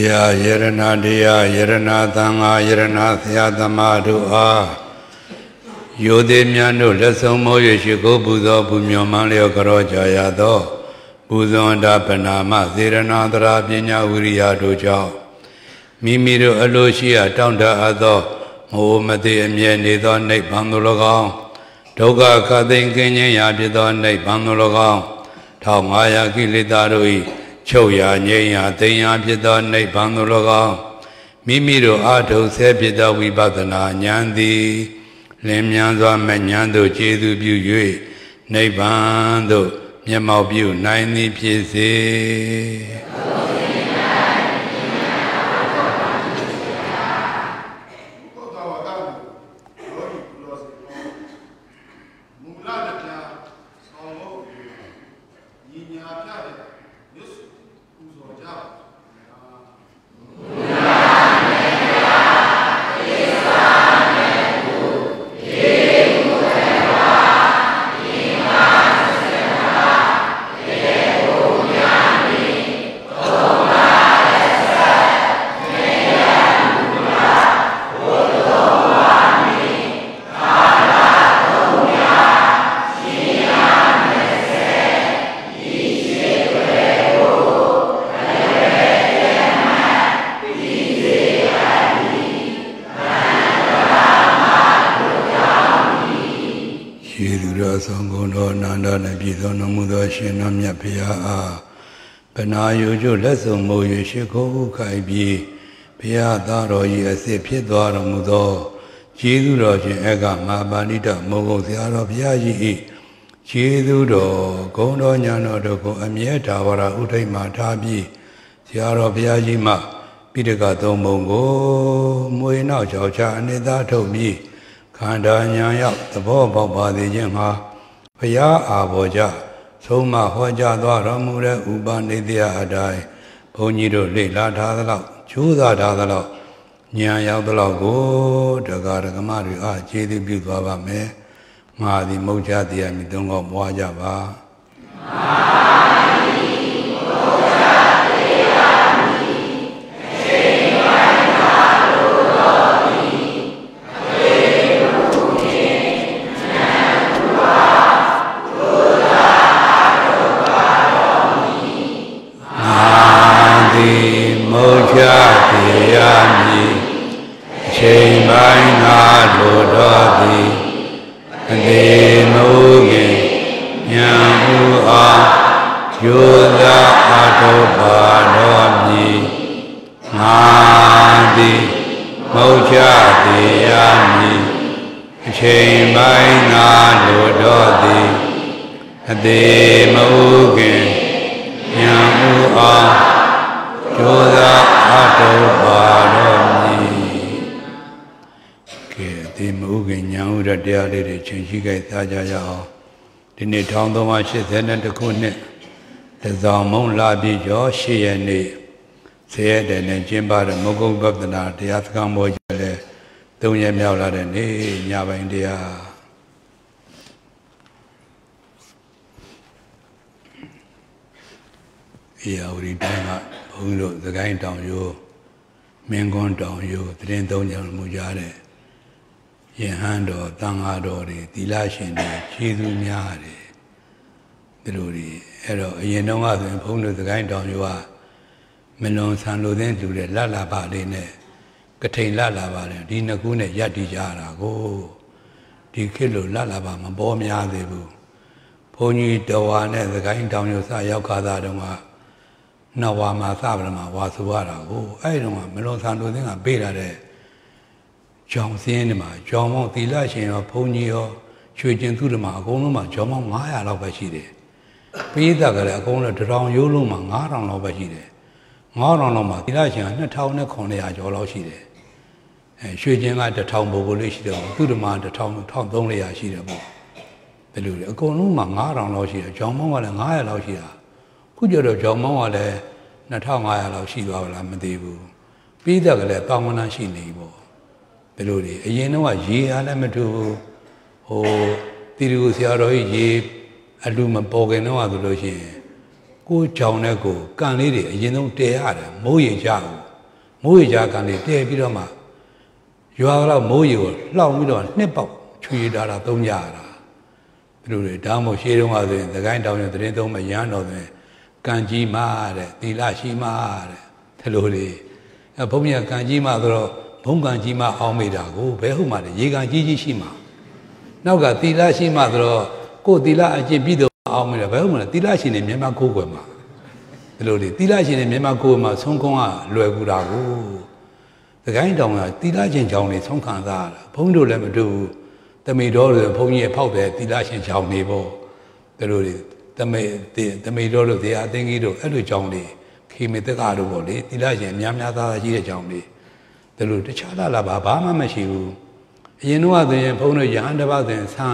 Deya Yerana Deya Yerana Tanga Yerana Thyatama Dua Yode Myano Lesomo Yeshiko Buddha Bumyomanleo Karojaya Do Buddha Panama Ziranandra Pinya Uriya Doja Mimiru Aloshia Tanda Ado Mohamedi Emye Nido Nek Bandulogam Toga Kadin Kenya Yabido Nek Bandulogam Tangaya Kilidarui Choya Nyaya Tenya Pida Nek Bandulogam Mimiru Ato Sepida Vibadana Nyandi Lemyanza Menyando Jedu Buyue Nek Bando Nyamau Biu Naini Piese Benayo lesson moyo shiko kaibi Pia daro yese piedwara mudo Jedu ega mabanita mogo ziaro piaji Jedu gondo nyano doko amieta wara utai matabi Ziaro piaji ma Pidega mongo Moina chocha anida tobi Kanda nyaya tabo baba de jenga Pia aboja Soma Hoja Dwara Mure Ubanidya Adai Poniro Lila Dadalo, Chuda Dadalo, Nyaya Dalago, Dagaragamari Jedi Bugava Me, Madi Moja Diamidungo Wajava. Dini Tondo Mashi Zenet Kune, the Zamon Labi Joshi and said and Jimba and Mogo Babdana, the Athkan Mojale, Dunya Mela and Yava India. Yauri Dana, Hulu, the guy down you, Mengon down you, Trin Donya Mujare. Yehando, Tangadori, Dilashin, Chidu Miari, Druri, Ero, Yenoma, and Punu, the guy down you are. Melon San Luden to the Lala Badine, Katain Lala Bade, Dina Gune Yati Jara, go. Di Kilo Lala Bama, Bomia debu. Pony Dawane, the guy down you saw Yakada Doma. Nawama Sabrama, Wasuara, go. I don't want Melon San Luden, a beta there. John Cinema, John Tilashin or Pony or Chujin Tudama, Gonuma, John Maya Lobachide. Pida Gona to round Yuluma, Naran Lobachide. Naranoma, Tilashin, the town of Conea Joloshide. And Chujin at the town Bogolish, Tudama, the town only Ashidabo. The Luda Gonuma, Naran Loshia, John Moa and Aya Loshia. Could you have John Moa there? Natang Aya Loshia Lamadebu. Pida Gale, Pamana Shinibo. Peluri, a Yenova, ye alamatu, or Tirusiaro, ye, Aluma Bogano, Go Chaunago, Canidi, you know, Teara, Moye Jao, မိုးရကြကန်လေးတည့်ပြီးတော့မှရွာတော့မိုးရီကိုလှောင်ပြီးတော့နှစ်ပေါက်ချွေထားတာသုံးကြရတာသူတို့တွေတောင်းမို့ရှေးတုန်းကဆိုရင်သခိုင်းတောင်းရင်တရင်သုံးမရမ်းတော်ဆိုရင်ကံကြီးမတဲ့သီလရှိမတဲ့ဒီလိုတွေဘုန်းကြီးကကံကြီးမဆိုတော့ဘုံကံကြီးမအောင်မိတာကိုဘယ်ဟုတ်မှလဲရေကံကြီးကြီးရှိမှာနောက်ကသီလရှိမှဆိုတော့ကိုယ်သီလအကျင့်ပြီးတော့အောင်မိတယ်ဘယ်ဟုတ်မှလဲသီလရှင်နေမြန်မာကိုယ်ွယ်မှာဒီလိုတွေသီလရှင်နေမြန်မာကိုယ်မှာဆုံးခွန်းကလွယ်ကူတာကိုသခိုင်းတောင်ကသီလရှင်ကြောင့်နေဆုံးခံစားရတာဘုန်းတို့လည်းမတူဘူးတမိတော်တွေဘုန်းကြီးဖောက်တယ်သီလရှင်ကြောင့်နေပေါ့ဒီလိုတွေတမိတော်တို့တရားအသိကြီးတို့အဲ့လိုကြောင့်နေခေမေတ္တကတို့ပေါ့လေသီလရှင်များများသားရှိတဲ့ကြောင့်နေဒီလိုတခြားလာဘာမှမရှိဘူးအရင်တော့ဆိုရင်ဘုန်းတို့ရဟန်းတစ်ပါးဆိုရင်ဆံ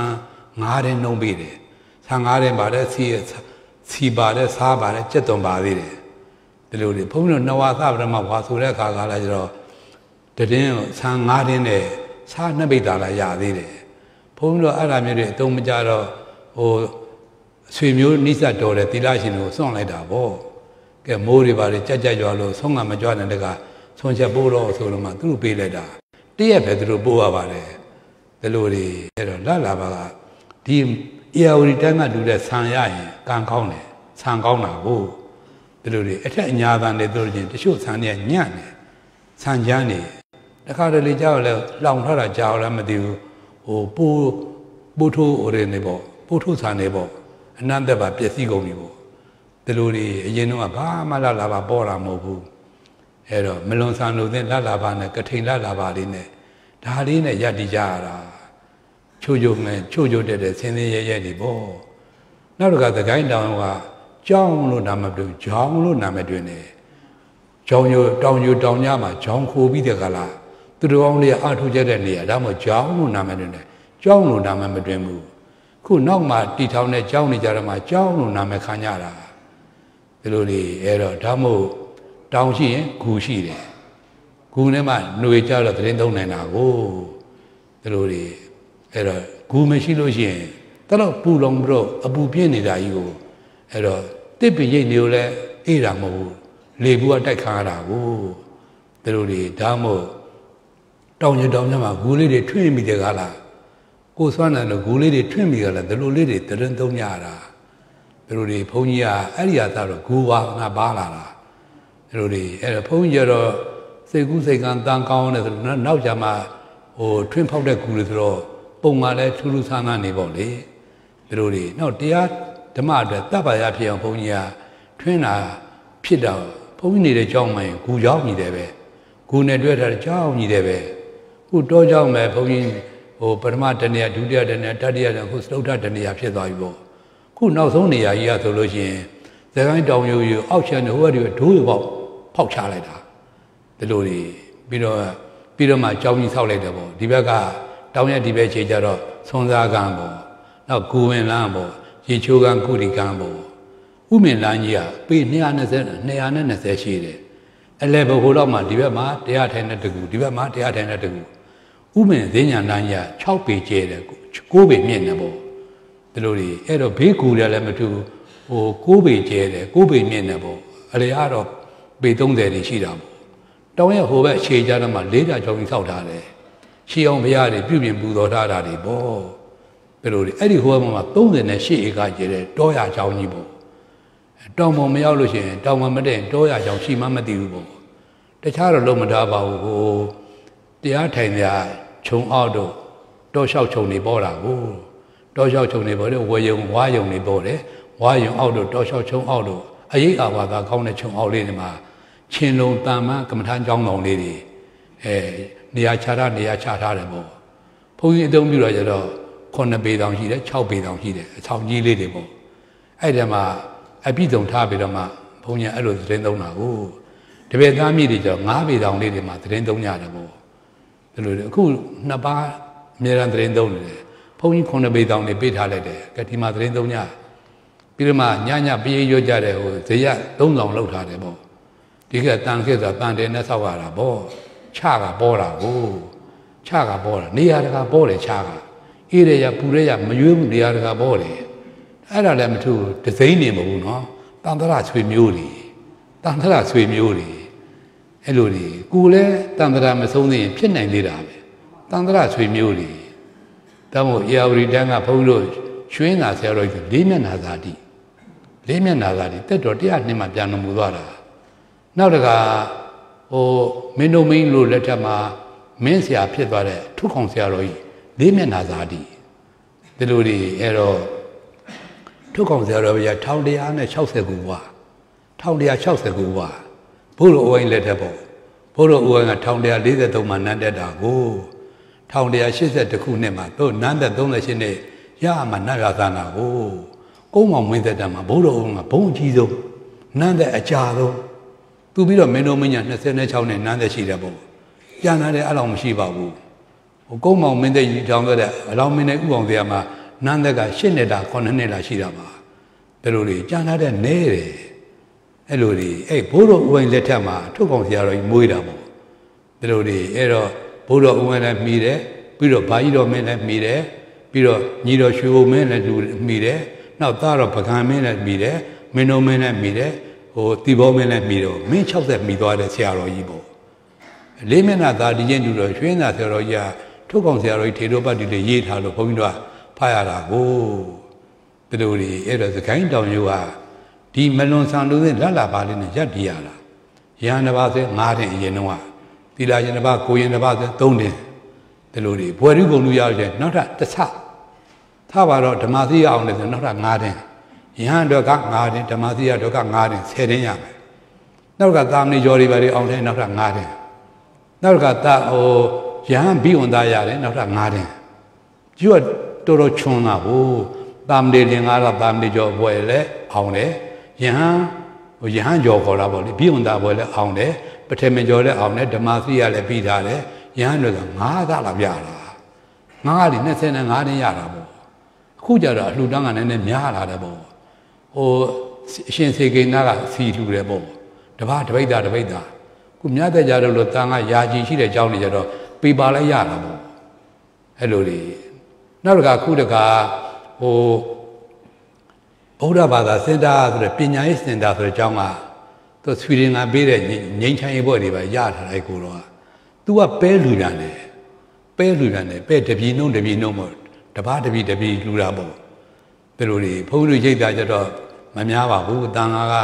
9တဲ့နှုံးပေးတယ်ဆံ9တဲ့ပါတယ်စီပါတယ်စားပါတယ်ကြက်သွန်ပါသေးတယ်ဒီလိုတွေဘုန်းတို့နဝါသဗ္ဗမဝါဆိုတဲ့အခါကလည်းကျတော့တည်င်းဆံ9တဲ့နဲ့စားနှစ်ပိတ်တာလာရသေးတယ်ဘုန်းတို့အဲ့ဒါမျိုးတွေအတုံးမကြတော့ဆွေမျိုးနိစ္စတော်တဲ့သီလရှင်ကိုစွန့်လိုက်တာပေါ့ကဲမိုးတွေပါလေကြက်ရွာလို့ဆုံးကမကြွတဲ့တကဆုံးချက်ပို့တော့ဆိုတော့မှသူတို့ပေးလိုက်တာတရက်ပဲသူတို့ပို့ရပါတယ်ဒီလိုတွေအဲ့တော့လာပါကဒီအေယာဝတီတန်းကလူတဲ့ဆံရရင်ကံကောင်းတယ်ဆံကောင်းတာကိုဒီလိုတွေအထက်အညာတန်တွေတို့ချင်းတချို့ဆံတွေကညံ့တယ်ဆံချမ်းနေတခါတလေကြောက်လဲလောင်ထားတာကြောက်လည်းမသိဘူးပိုးထိုးရနေပေါ့ပိုးထိုးဆံနေပေါ့အနန္တပါပျက်စီးကုန်ပြီပေါ့ဒီလိုတွေအရင်တော့ဘာမှလာပါပေါ်တာမဟုတ်ဘူးအဲ့တော့မလွန်ဆန်လို့သင်လာပါနဲ့ကထိန်လာပါလေးနဲ့ဒါလေးနဲ့ယက်တည်ကြရတာချို့တဲ့ဆင်းရဲတွေပေါ့နောက်တစ်ခါသခိုင်းတောင်ကကြောင်းလို့နာမတူဂျောင်းလို့နာမတွင်တယ်ဂျောင်းတောင်ညမှာဂျောင်းခိုးပြီးတဲ့ကလာသူတော်ကောင်းတွေအထုကြတဲ့နေရာဒါမှဂျောင်းလို့နာမတွင်တယ်ကြောင်းလို့နာမမတွင်ဘူးခုနောက်မှတီထောင်နဲ့ကြောင်းနေကြတော့မှကြောင်းလို့နာမခံကြတာဒီလိုလေအဲ့တော့ဒါမို့တောင်ရှိရင်ဂူရှိတယ်ဂူနဲ့မှຫນွေကြတော့သတင်းသုံးနိုင်တာကိုဒီလိုလေအဲ့တော့ဂူမရှိလို့ရှိရင်တော့ပူလုံးပြီးတော့အပူပြင်းနေတာကြီးကိုအဲ့တော့တစ်ပင်ရိတ်နေကိုလည်းအေးတာမဟုတ်ဘူးလေဘူးကတိုက်ခါရတာကိုဒီလိုလေဒါမို့တောင်ညမှာဂူလေးတွေထွင်းမိတယ်ကားလားကိုစွမ်းတယ်လို့ဂူလေးတွေထွင်းမိကြလားဒီလိုလေးတွေသတင်းသုံးကြတာဒီလိုတွေဘုန်းကြီးကအဲ့ဒီဟာတော့ဂူဝါငါပါလာတာဒီလိုတွေအဲ့တော့ဘုန်းကြီးကျတော့စိတ်ကူးစိတ်ကံတန်ကောင်းတယ်ဆိုတော့နောက်ကြမှာထွင်းဖောက်တဲ့ဂူတွေဆိုတော့ပုံမှန်လဲထူးထူးဆန်းဆန်းနေပေါ့လေဒီလိုတွေနောက်တရားဓမ္မအတွက်တပ်ပါရဖြစ်အောင်ဘုန်းကြီးကထွင်းတာဖြစ်တော့ဘုန်းကြီးနေတဲ့ကြောင်းမှရင်ဂူကြောင်းကြီးတယ်ပဲဂူနဲ့တွဲထားတဲ့ကြောင်းကြီးတယ်ပဲခုတောကြောင်းမဲ့ဘုန်းကြီးပထမတနေရာဒုတိယတနေရာတတိယတနေရာခုစတုထတနေရာဖြစ်သွားပြီပေါ့ခုနောက်ဆုံးနေရာကြီးကဆိုလို့ရှိရင်သခိုင်းတောင်ရိုးအောက်ချမ်းဟိုဘက်တွေဒိုးရပေါ့ဖောက်ချလိုက်တာဒီလိုတွေပြီးတော့မှကြောင်းကြီးဆောက်လိုက်တယ်ပေါ့ဒီဘက်ကတောင်ရဲ့ဒီဘက်ခြေကြတော့ဆွန်စားကံပေါ့နောက်ကူဝင်လန်းပေါ့ရေချိုးကံကုရီကံပေါ့ဥမင်လန်းကြီးကပေ220ရှိတယ်အလဲဘဟိုတော့မှဒီဘက်မှာတရားထိုင်တဲ့တကူဒီဘက်မှာတရားထိုင်တဲ့တကူဥမင်ဈဉ္ညာလန်းကြီးက6ပေကျဲတယ်9ပေမြင့်တယ်ပေါ့ဒီလိုတွေအဲ့တော့ဘေးကူတယ်လည်းမတူ9ပေကျဲတယ်9ပေမြင့်တယ်ပေါ့အလေကတော့ပေ30တွေရှိတာပေါ့တောင်ရဲ့ဟိုဘက်ခြေကြတော့မှ4ဓာတ်ကြောင်းကြီးဆောက်ထားတယ်ရှီအောင်ဘုရားတွေပြုပြင်ပူဇော်ထားတာတွေပေါ့ဘယ်လိုလဲအဲ့ဒီဟိုဘက်မှာ38ဧကကျဲတဲ့တောရကြောင်းကြီးပေါ့တောင်ပေါ်မရောက်လို့ရှိရင်တောင်ပေါ်မတဲ့တောရကြောင်းရှိမှမသိဘူးပေါ့တခြားတော့လုံးမထားပါဘူးဟိုတရားထိုင်ကြခြုံအောက်တို့တောလျှောက်ခြုံနေပေါ်တာကိုတောလျှောက်ခြုံနေပေါ်တယ်ဝါယုံနေပေါ်တယ်ဝါယုံအောက်တို့တောလျှောက်ခြုံအောက်တို့အရေးအာဝါဒကောင်းတဲ့ခြုံအောက်လေးတွေမှာချင်းလုံးတန်မကမ္မထမ်းကျောင်းတော်လေးတွေနေရာချထားတယ်ပေါ့ဘုန်းကြီးအသုံးပြုတော့ကျတော့9ပေတောင်ရှိတယ်6ပေတောင်ရှိတယ်အဆောင်ကြီးလေးတွေပေါ့အဲ့ဒီမှာအပြည့်စုံထားပြီးတော့မှဘုန်းကြီးအဲ့လိုသတင်းသုံးတာကိုတပည့်သားမြစ်တွေကျတော့9ပေတောင်လေးတွေမှာသတင်းသုံးကြတယ်ပေါ့ဒီလိုအခု2ပါးအများအားသတင်းသုံးနေတယ်ဘုန်းကြီး9ပေတောင်တွေပေးထားလိုက်တယ်ကဲဒီမှာသတင်းသုံးကြပြီးတော့မှညပြေးရွတ်ကြတဲ့ဟိုဇေယ3ဆောင်လောက်ထားတယ်ပေါ့ဒီကတန်ခေဆိုတာတန်တယ်နဲ့ဆောက်ရတာပေါ့ချကပေါ်တာကိုချကပေါ်တာနေရာတကာပေါ်တယ်ချကအေးရရပူရရမရွေးဘူးနေရာတကာပေါ်တယ်အဲ့ဒါလည်းမထူးဒစိမ့်နေမဟုတ်ဘူးနော်တန်ထရဆွေမျိုးတွေအဲ့လိုတွေကိုလည်းတန်ត្រာမဆုံးသေးရင်ဖြစ်နိုင်သေးတာပဲတန်ត្រာဆွေမျိုးတွေဒါမို့ဧရာဝတီတန်းကဘုန်းကြီးတို့ရွှေနာဆရာတော်ကြီးလေးမျက်နှာသာတိလေးမျက်နှာသာတိတက်တော်100နှစ်မှပြန်တော်မူသွားတာနောက်တကမင်းတို့မင်းလို့လက်ထက်မှာမင်းဆရာဖြစ်သွားတဲ့ထုခေါင်ဆရာတော်ကြီးလေးမျက်နှာသာတိဒီလိုတွေအဲ့တော့ထုခေါင်ဆရာတော်ကြီး1169ဘွား1169ဘွားဘုလိုအိုးရင်လက်ထက်ပေါ့ဘုလိုအိုးရင်က1143မှာနန်းတက်တာကို1180ခုနှစ်မှာတို့နန်းသက်38နှစ်ရမှာနတ်ရသနာကိုကုန်းမောင်မင်းသက်တမ်းမှာဘုလိုအိုးကဘုံအကြီးဆုံးနန်းသက်အကြာဆုံးသူပြီးတော့မင်းတို့မင်းညာ26နှစ်နန်းသက်ရှိတယ်ပေါ့ကျန်တယ်အဲ့လောက်မရှိပါဘူးကုန်းမောင်မင်းသက်ကြီးထောင်ခဲ့တဲ့အလောင်းမင်းနဲ့ဥအောင်တရားမှာနန်းသက်က8နှစ်တာ9နှစ်လာရှိတာပါဒါလိုတွေကျန်တဲ့နဲတယ်အဲ့လိုတွေအဲ့ဘိုးတော်ဦးဝိုင်းလက်ထက်မှာထုတ်ကောင်ဆရာတော်ကြီးမွေးတာပေါ့ဒါလိုတွေအဲ့တော့ဘိုးတော်ဦးဝိုင်းလည်းမိတယ်ပြီးတော့ဘာကြီးတော်မင်းလည်းမိတယ်ပြီးတော့ညီတော်ရွှေဘုံမင်းလည်းမိတယ်နောက်သားတော်ပကံမင်းလည်းမိတယ်မင်းတော်မင်းလည်းမိတယ်တီဘောမင်းလည်းမိတော့မင်း60မိသွားတဲ့ဆရာတော်ကြီးပေါ့လေးမျက်နှာသာဒီချင်းတူတော့ရွှေနာဆရာတော်ကြီးကထုတ်ကောင်ဆရာတော်ကြီးထေတော်ပတ်တီလေးရေးထားလို့ဘုန်းကြီးတို့ကဖတ်ရတာကိုဒါလိုတွေအဲ့တော့စကိုင်းတောင်ရိုးကဒီမလွန်ဆန်လို့လက်လာပါလေးနဲ့ရက်တည်ရတာရဟန်းတစ်ပါးဆို9တင်အရင်တော့သီလရှင်တစ်ပါးကိုရင်တစ်ပါးဆို3တင်ဒီလိုတွေဘွယ်ရုပ်ပုံလူရတဲ့နောက်ထပ်တစ်ချက်ထားပါတော့ဓမ္မသီရအောင်လည်းဆိုနောက်ထပ်9တင်ရဟန်းတော်က9တင်ဓမ္မသီရတော်က9တင်10တင်ရမယ်နောက်ကသာမဏေကျော်တွေပါလေအောင်တယ်နောက်ထပ်9တင်နောက်ကသာရဟန်းဘိဝန္ဒရတယ်နောက်ထပ်9တင်ကျူကတော်တော်ချွန်တာကိုသာမဏေလင်္ကာတော့သာမဏေကျော်ဘွယ်လည်းအောင်တယ်ယဟန်ကျော်ခေါ်တာပေါ့လေဘိဝန္ဒဘွယ်လည်းအောင်တယ်ပထမကျော်လည်းအောင်တယ်ဓမ္မသီရလည်းပြီးထားတယ်ယဟန်တွေက9သလောက်ပြတာ9က25တင်းရတာပေါ့အခုကျတော့အလှူတန်းကနည်းနည်းများလာတယ်ပေါ့အရှင်စေကိနာကစီလှူတယ်ပေါ့တပတ်တပိတ်တာခုမြတ်တဲ့ကြတော့လို့တန်ကယာကြီးရှိတဲ့အကြောင်းတွေကြတော့ပေပါလိုက်ရတာပေါ့အဲ့လိုတွေနောက်တစ်ခါခုတခါဗုဒ္ဓဘာသာစင်တာဆိုတဲ့ပညာရေးစင်တာဆိုတဲ့အကြောင်းကသူဆွေရင်ကပေးတဲ့ငိမ့်ချမ်းရေးဘွဲ့တွေပါရထားတဲ့ကိုတော့သူကပဲလူရန်တယ်ပဲတပြီနှုံမို့တပားတပြီလူတာပေါ့ဒီလိုတွေဘုန်းကြီးရိတ်တာကြတော့မများပါဘူးတန်ဃာက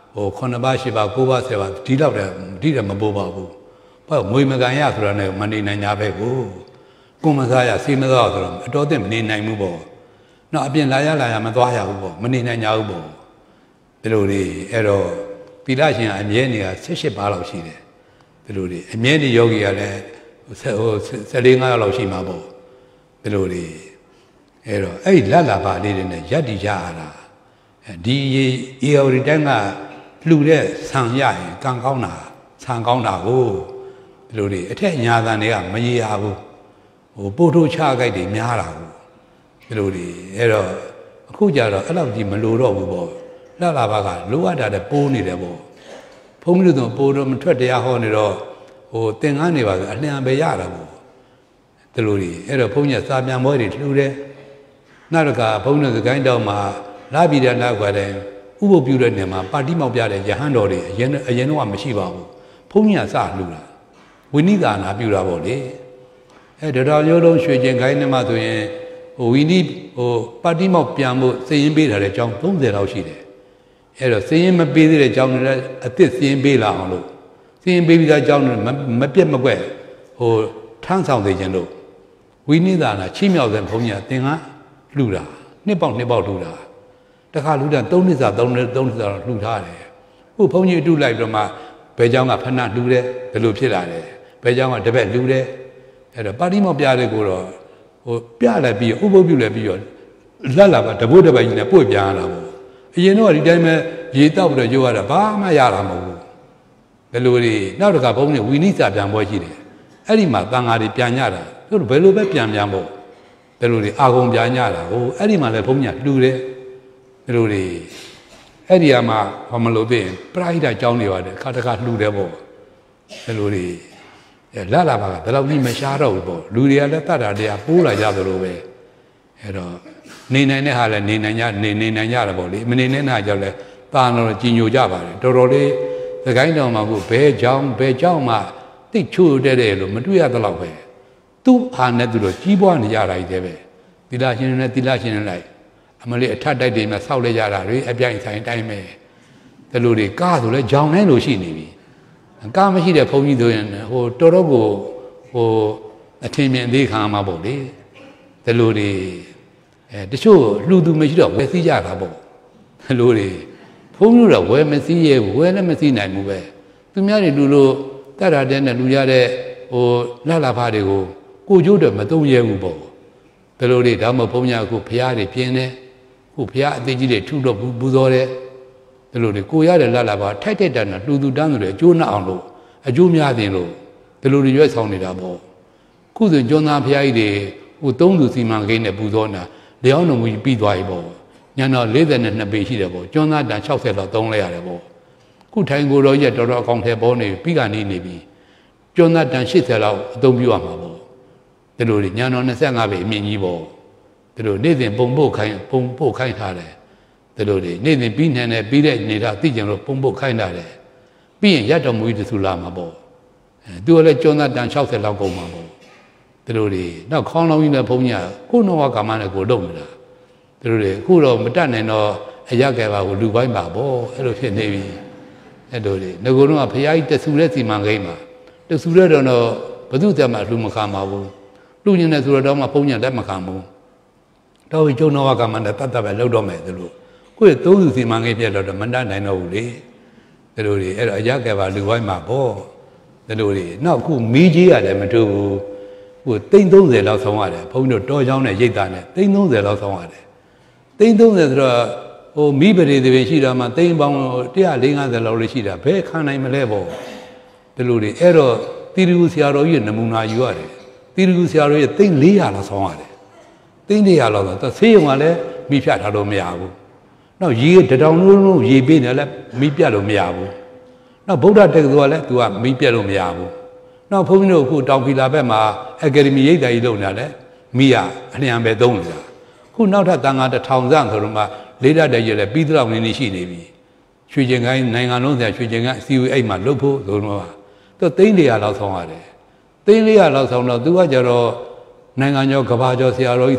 9ပါး10ပါး9ပါး10ပါးဒီတော့ဒီတော့မပိုးပါဘူးဘာငွေမကန်ရဆိုတာနဲ့မနေနိုင်ကြပဲကိုမစားရစေမစားဆိုတော့အတော်တင်မနေနိုင်ဘူးပေါ့နောက်အပြင်လာရမသွားရဘူးပေါ့မနေနိုင်ကြဘူးပေါ့ဒီလိုတွေအဲ့တော့သီလရှင်အမြဲနေတာ18ပါးလောက်ရှိတယ်ဒီလိုတွေအမြဲတည်းယောဂီကလည်း14-15လောက်ရှိမှာပေါ့ဒီလိုတွေအဲ့တော့အဲ့လက်လာပါလေးတွေနဲ့ရက်တည်ကြရတာဒီအေယော်ရီတန်းကလှူတဲ့ဆံရရင်ကံကောင်းတာဆံကောင်းတာကိုဒီလိုတွေအထက်ညာတန်တွေကမရေရဘူးပို့ထိုးချကြိုက်တွေများတာကိုဒီလိုတွေအဲ့တော့အခုကြတော့အဲ့လောက်ကြီးမလိုတော့ဘူးပေါ့လှလာပါကလိုအပ်တာတဲ့ပိုးနေတယ်ပေါ့ဘုန်းကြီးတို့ပိုးတော့မထွက်တရားဟောနေတော့သင်္ကန်းနေပါဆိုအလျံပဲရတာပေါ့ဒီလိုတွေအဲ့တော့ဘုန်းကြီးစာပြန်ပွဲတွေလှူတယ်နောက်တစ်ခါဘုန်းကြီးစကိုင်းတောင်မှာလာပြည်တဲ့နောက်ကွယ်တဲ့ဥပုပ်ပြုတဲ့နေမှာပါတိမောက်ပြတဲ့ယဟန်တော်တွေအရင်တော့မရှိပါဘူးဘုန်းကြီးကစလှူတာဝိနိသာနာပြုတာပေါ့လေတတော်ရိုးလုံးရွှေကျင်ခိုင်းနေမှဆိုရင်ဝီနီပါတိမောက်ပြန်ဖို့စည်ရင်ပေးထားတဲ့အကြောင်း30လောက်ရှိတယ်အဲ့တော့စည်ရင်မပေးသေးတဲ့အကြောင်းတွေလည်းအသစ်စည်ရင်ပေးလာအောင်လို့စည်ရင်ပေးပြီးသားအကြောင်းတွေမပြတ်မကွက်ထမ်းဆောင်သေးခြင်းလို့ဝိနိသာနာချိမြောက်တဲ့ဘုန်းကြီးကသင်္ကန်းလှူတာနှစ်ပေါက်လှူတာတခါလှူတာ3နှစ်စာလှူထားတယ်ခုဘုန်းကြီးအတုလိုက်တော့မှဘယ်เจ้าကဖဏလှူတယ်ဘယ်လိုဖြစ်လာတယ်ဘယ်เจ้าကတပည့်လှူတယ်အဲ့တော့ပါတိမောက်ပြတဲ့ကိုတော့ပြလိုက်ပြီးဥပုပ်ပြုလိုက်ပြီးတော့လက်လာပါတပုတ်တပိုက်ကြီးနဲ့ပွေ့ပြန်လာပေါ့အရင်တော့ဒီတိုင်းပဲရေတောက်ပြီးတော့ရိုးရတာဘာမှရတာမဟုတ်ဘူးဘယ်လိုတွေနောက်တစ်ခါဘုန်းကြီးဝီနိစာပြန်ပွဲရှိတယ်အဲ့ဒီမှာတန်ဃာတွေပြန်ညတာသူတို့ဘယ်လိုပဲပြန်ပေါ့ဘယ်လိုတွေအာဂုံပြန်ညတာအဲ့ဒီမှာလည်းဘုန်းကြီးလှူတယ်ဘယ်လိုတွေအဲ့ဒီမှာဘာမလို့သိရင်ပရိဒတ်ကြောင်းတွေပါတယ်ခါတခါလှူတယ်ပေါ့ဘယ်လိုတွေလာလာပါကဘယ်လောက်ကြီးမရှားတော့ဘူးပေါ့လူတွေကလည်းတတ်တာတရားပိုးလာကြသလိုပဲအဲ့တော့နေနိုင်တဲ့ဟာလည်းနေနိုင်ကြတယ်ပေါ့လေမနေနိုင်တဲ့ဟာကြောင့်လည်းတာတော်ကြီးညိုကြပါတယ်တော်တော်လေး the guy down my book, bear jam, ma, take 2 days, Matuya the love. 2 are not to the G1 yard, Dilation and dilation light. I'm a little tatted in a South Yara, a giant time. The Lodi, God, let John and Lucy. And come here, pony doing, or Torogo, or a team and they come about it. The Lodi, the show, Ludu Major, where the Yarabo. The Lodi, Pumura, where Messia, where the Messina move. To marry Lulu, that are then a Luyade or Lala Padigo, go Judah, Matoya Ubo. The Lodi, Dama Pomia, who Piari Piene, who Pia, they did 2 of Buzore. The Lodi, Kuya, the Lalaba, Tighted and Ludu Dandre, Juna Anlo, a Jumia Dino, the Lodi US on it abo. Couldn't Jonah Piade, who don't do Siman gain a Buzona, the honor will be dwaibo. Yana later than a Behidabo, Jonah than Chaucella don't lay abo. Good time go yet or a contebone, Pigani Nebi. Jonah than Shitella, don't you amabo. The Lodi, Yanon and Sangabe, Minibo. The Lodi, Nathan Bombo kind hare. The Lodi, Nathan Bean and a beat Nita teaching of Pombo kind hare. Being Yatom with the Sulamabo. Do let Jonah than shout at Lagomabo. The Lodi, now call in the Ponya, who know what Kamana go domina. The Lodi, who know Matan or a Yakava will do by Babo, Elofian Navy. The Lodi, no go no Pia, the Suleti Mangama. The Suledo, but do them at Lumakamabu. Lunin as Rodoma Ponya Demacamu. Though we don't know what Kamanda Tata Lodome, the Lu. Quit those the Mangapia of the Mandan I know, the Lodi, a Yakava, the Waimabo. The Lodi, now who media them to who think those they love someone, Pono Dojan and Yetane, they know they love someone. They know that, oh, me, but the Veshida, they bound, they are laying on the Lorishida, pay can I'm level. The Lodi, Ero, Tirusiaro in the Muna, you are. Tirusiaro, think Lia la someone. Think they are the same one, me Piatalo Miabu. Now, ye the down, ye been a lap, me Pialo Miabu. Now, Buddha takes the lap to a me Pialo Miabu. Now, Pomino who don't be Labema, Academy, they don't know, Mia, and Yambe Donza. Who now that done at the town Zankaruma, later the year, beat down in the sea navy. Shujingai, Nangano, that Shujinga, see you, my lopo, Zonova. The thing they are lost on it. They are lost on the Duajaro, Nanganyo, Cabajo, Siaro,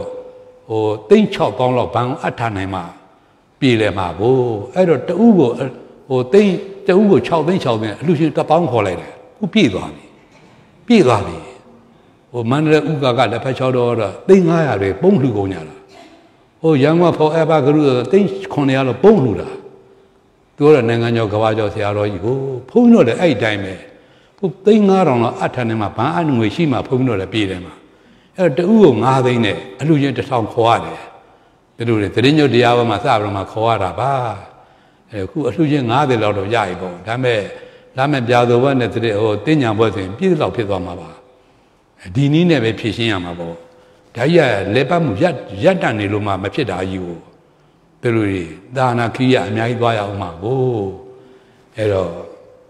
or Think Chop on Lopang, Atanema, Pilema, Bo, Edo, the Ugo, or Think the Ugo Chow, then Chow, Lucian Tapang Holiday, who Pigani. Pigani. Or Mandra Uga, the Pachado, Think I are a bone Lugonara. Oh, young one forever grew, Think Cornell, bone Luda. Do a Nanganyo, Cabajo, Siaro, you go, Puno the 8 time. Think not on Atanema, and we see my Puno the Pilema. The Ugo Nadine, allusion to Tom Coade. The Rino Diava Masabra Macoada Ba, who allusion Nadi Lord of Jaibo, Dame, Lame Jado one at the old Tinya was in Pizzo Pizomaba. Dini never pishing amabo. Daya, Lepam Jatani Luma, Machida you. The Rui, Dana Kia, Naidwaya Mago. Ero.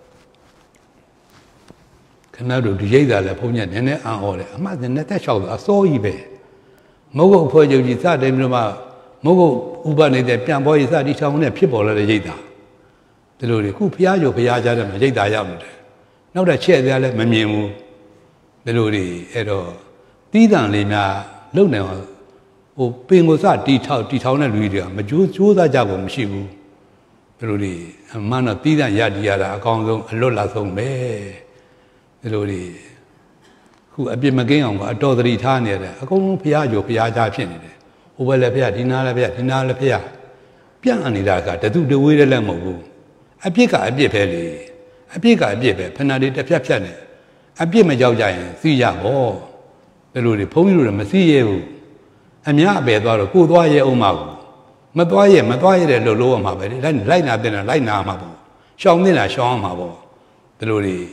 Canado to Jada, the Ponya, and all. I must not touch out a so eBay. Mogo for you, Mogo Ubani, the Pian boy is that each own people at the Jada. The Lodi, who Piaggio Piaja and Jada Yamada. Now that chair there let me. The Lodi, Edo. Didan Lina, Luna, O Pingosa, Detown and Lydia, Majuda Jabum, Shibu. The Lodi, a man of Didan Yadiada, a Congo, a Lola song me. The Lodi, who a bit again, a daughter Itania, a Congo Piaggio Piaja Pinade. Over la Pia, Dina la Pia. Pianidaka, the two the way the Lamogu. A pica a bipelli. A pica a bipe, penalty the Piapane. A bima giant, see ya, oh. The Lodi Pomu, Massie. A mia bed or a good way, O Magu. Madoye, the lower Mabel, then light up than a light Namabu. Show me a Shaw Mabo. The Lodi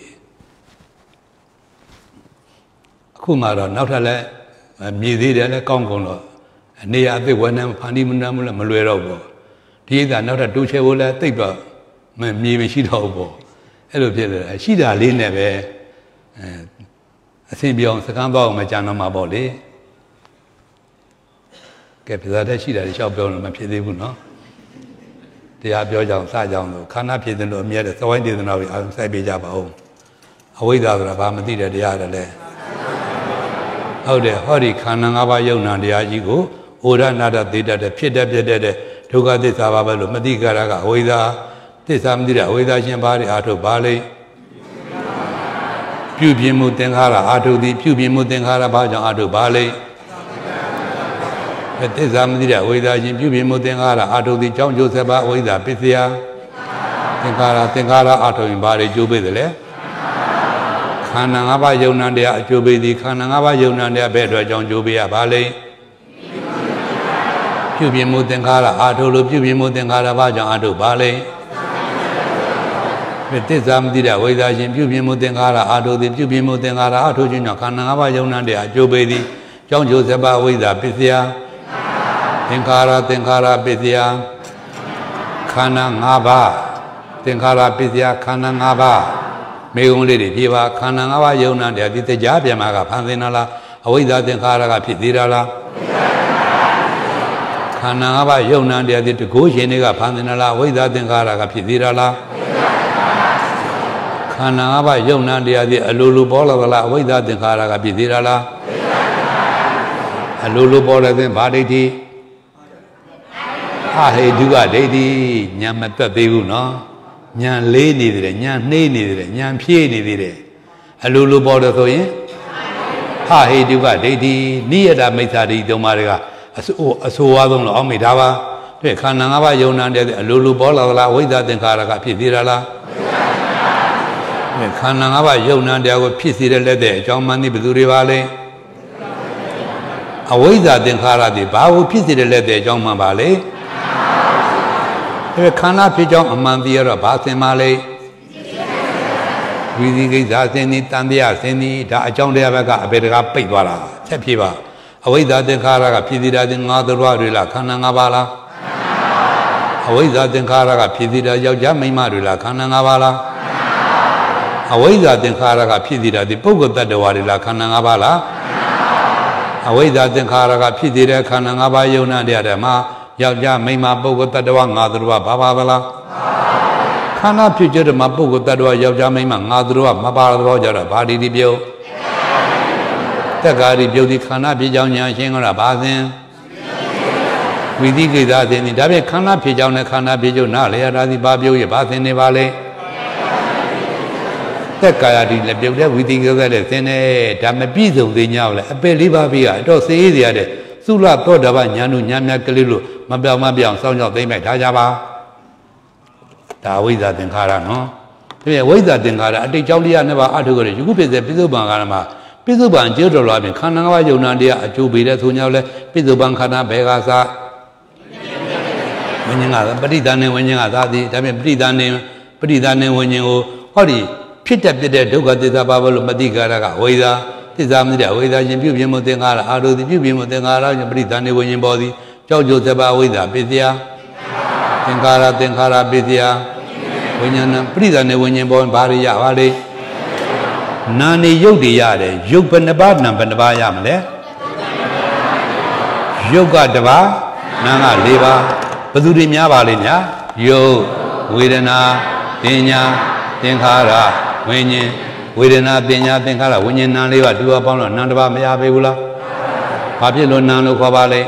Kumara, not a la, a Mizida, Congo. Near the one and Panimuna Maluero. Tia not a duce wola, take up. Me, she hobo. Hello, she da lean never. I think beyond the Cambo, Majano Maboli. Capita, she that shall be on my pity, no? တရားပြောကြောင်စကြောင်လို့ခန္ဓာဖြစ်တဲ့လို့အမြဲတည်းသဝိုင်းဒေသနာကိုအာရုံစိုက်ပေးကြပါဦးအဝိဇ္ဇာဆိုတာဘာမသိတဲ့တရားတယ်လေဟုတ်တယ်ဟောဒီခန္ဓာ၅ပါးယုံနာတရားကြီးကိုဩရနာတသေတတ်တဲ့ဖြစ်တဲ့ပြတဲ့ဒုက္ခသစ္စာပါပဲလို့မသိကြတာကအဝိဇ္ဇာသစ္စာမသိတဲ့အဝိဇ္ဇာရှင်ဘာတွေအာထုတ်ပါလိမ့်ပြုပြင်းမှုသင်္ခါရအာထုတ်သည်ပြုပြင်းမှုသင်္ခါရဘာကြောင့်အာထုတ်ပါလိမ့်သစ္စာမသိတဲ့အဝိဇ္ဇာရှင်ပြုပြင်းမှုသင်္ခါရအာထုတ်သည်ကြောင့်ကျိုးဆက်ပါအဝိဇ္ဇာပစ္စယသင်္ခါရအာထုတ်ရင်ဘာတွေကျိုးပေးတယ်လဲခန္ဓာ၅ပါးယုံနာတရားအကျိုးပေးသည်ခန္ဓာ၅ပါးယုံနာတရားဘယ်အတွက်ကြောင့်ကျိုးပေးရပါလိမ့်ပြုပြင်းမှုသင်္ခါရအာထုတ်လို့ပြုပြင်းမှုသင်္ခါရဘာကြောင့်အာထုတ်ပါလိမ့်သစ္စာမသိတဲ့ဝိဇ္ဇာရှင်ပြုပြင်းမှုသင်္ခါရအာထုတ်သည်ပြုပြင်းမှုသင်္ခါရအာထုတ်ခြင်းကြောင့်ခန္ဓာ၅ပါးယုံနာတရားအကျိုးပေးသည်ကြောင့်ကျိုးဆက်ပါဝိဇ္ဇာပစ္စယသင်္ခါရပစ္စယခန္ဓာ၅ပါးသင်္ခါရပစ္စယခန္ဓာ၅ပါးမေကုံလေးတွေပြေပါခန္ဓာ၅ပါးယုံနာတရားဒီတရားပြန်မှာကဖန်ဆင်းလာလားအဝိဇ္ဇာသင်္ခါရကဖြစ်သေးတာလားခန္ဓာ၅ပါးယုံနာတရားဒီတကိုးရှင်တွေကဖန်ဆင်းလာလားအဝိဇ္ဇာသင်္ခါရကဖြစ်သေးတာလားခန္ဓာ၅ပါးယုံနာတရားဒီအလိုလိုပေါ်လာသလားအဝိဇ္ဇာသင်္ခါရကဖြစ်သေးတာလားအလိုလိုပေါ်လာတဲ့ဗာဒိဋ္ဌိအဟိတုကဒိဋ္ဌိညာမတက်သေးဘူးနော်ညာလေးနေသေးတယ်ညာနှေးနေသေးတယ်ညာဖြည့်နေသေးတယ်အလိုလိုပေါ်တယ်ဆိုရင်အဟိတုကဒိဋ္ဌိနိယတမိစ္ဆာဒိဋ္ဌိသုံးပါးတွေကအဆိုးဝါးဆုံးလို့အောက်မိတာပါတဲ့ခန္ဓာ၅ပါးယုံနာတဲ့အလိုလိုပေါ်လာသလားအဝိဇ္ဇာသင်္ခါရကဖြစ်သေးတာလားခန္ဓာ၅ပါးယုံနာတရားကိုဖြစ်စေတဲ့လက်တဲ့အကြောင်းမှန်သည်ဘယ်သူတွေပါလဲအဝိဇ္ဇာသင်္ခါရသည်ဘာကိုဖြစ်စေတဲ့လက်တဲ့အကြောင်းမှန်ပါလဲခန္ဓာဖြစ်ကြောင်းအမှန်တရားတော့ဘာသင်ပါလဲဝိသိကိစ္စသင်သည်တန်တရားသင်သည်ဒါအကြောင်းတရားဘက်ကအပေတကားပိတ်သွားတာချက်ဖြစ်ပါအဝိဇ္ဇာသင်္ခါရကဖြစ်စေတာဒီငါးသရဝတွေလားခန္ဓာ၅ပါးလားအဝိဇ္ဇာသင်္ခါရကဖြစ်စေတာယောက်ျားမိန်းမတွေလားခန္ဓာ၅ပါးလားအဝိဇ္ဇာသင်္ခါရကဖြစ်စေတာဒီပုဂ္ဂိုလ်တ attva တွေလားခန္ဓာ၅ပါးလားအဝိဇ္ဇာသင်္ခါရကဖြစ်စေတဲ့ခန္ဓာ၅ပါးယုံနာတရားဓမ္မယောက်ျားမိန်းမပုဂ္ဂိုလ်တ attva ငါသရဝဘာပါသလားခန္ဓာဖြစ်တဲ့မှာပုဂ္ဂိုလ်တ attva ယောက်ျားမိန်းမငါသရဝမပါတော့ကြတော့ဘာဒီဒီပြုတ်တက္ကာရီပြုတ်ဒီခန္ဓာဖြစ်ကြောင်းညာရှင်းကြတာဘာသင်ဝိသိကိစ္စသင်ဒီဒါဖြင့်ခန္ဓာဖြစ်ကြောင်းနဲ့ခန္ဓာဖြစ်ကျုပ်နာလေရာဒီဘာပြုတ်ရဘာသင်နေပါလဲသက်ကာယဒီလည်းပြုတ်တဲ့ဝိသိကိစ္စလည်းသင်တယ်ဒါမပြည့်စုံသေးညာလည်းအပယ်လေးပါးပြီးအတော့စေးစေရတဲ့သုလသောတပညာနုညာမြတ်ကလေးလို့မပြောင်းစောင်းကြောက်သိမ့်မဲ့ထားကြပါဒါဝိဇ္ဇာသင်္ခါရနော်ဒီဝိဇ္ဇာသင်္ခါရအတိတ်ကြောင့်တရားနဲ့ပါအထုကြတယ်ယခုဖြစ်တဲ့ပိဿုပံကာရမှာပိဿုပံကျိုးတော်လာပြင်ခန္ဓာ၅ပါးယုံနာတရားအကျိုးပေးတဲ့ဆိုညာလဲပိဿုပံခန္ဓာဘယ်ကစားဝိညာဉ်ကပဋိသန္ဓေဝိညာဉ်ကသာသည်ဒါပြင်ပဋိသန္ဓေဝိညာဉ်ကိုဟောဒီဖြစ်တဲ့ဒုက္ခသစ္စာပါဘလို့မတိကာရကဝိဇ္ဇာသစ္စာမသိတဲ့ဝိဇ္ဇာရှင်ပြုပြင်းမှုသင်္ခါရအာရုံသည်ပြုပြင်းမှုသင်္ခါရရှင်ပဋိသန္ဓေဝိညာဉ်ပေါ်သည်ကြောက်ကြိုးစပါဝိဇ္ဇာပစ္စယသင်္ခါရပစ္စယဝိညာဏပဋိသန္ဓေဝိညာဉ်ပေါ်ဘာတွေရပါလဲနာနေရုပ်တွေရတယ်ရုပ်ဘယ်နှပါးနာဘယ်နှပါးရမလဲရုပ်ကတစ်ပါးနာက၄ပါးဘယ်သူတွေများပါလိမ့်များရုပ်ဝေဒနာပညာသင်္ခါရဝိညာဉ်ဝေဒနာပညာသင်္ခါရဝိညာဉ်နာ၄ပါးတူအောင်ပေါင်းတော့နာတစ်ပါးမရပေဘူးလားဘာဖြစ်လို့နာလို့ခေါ်ပါလဲ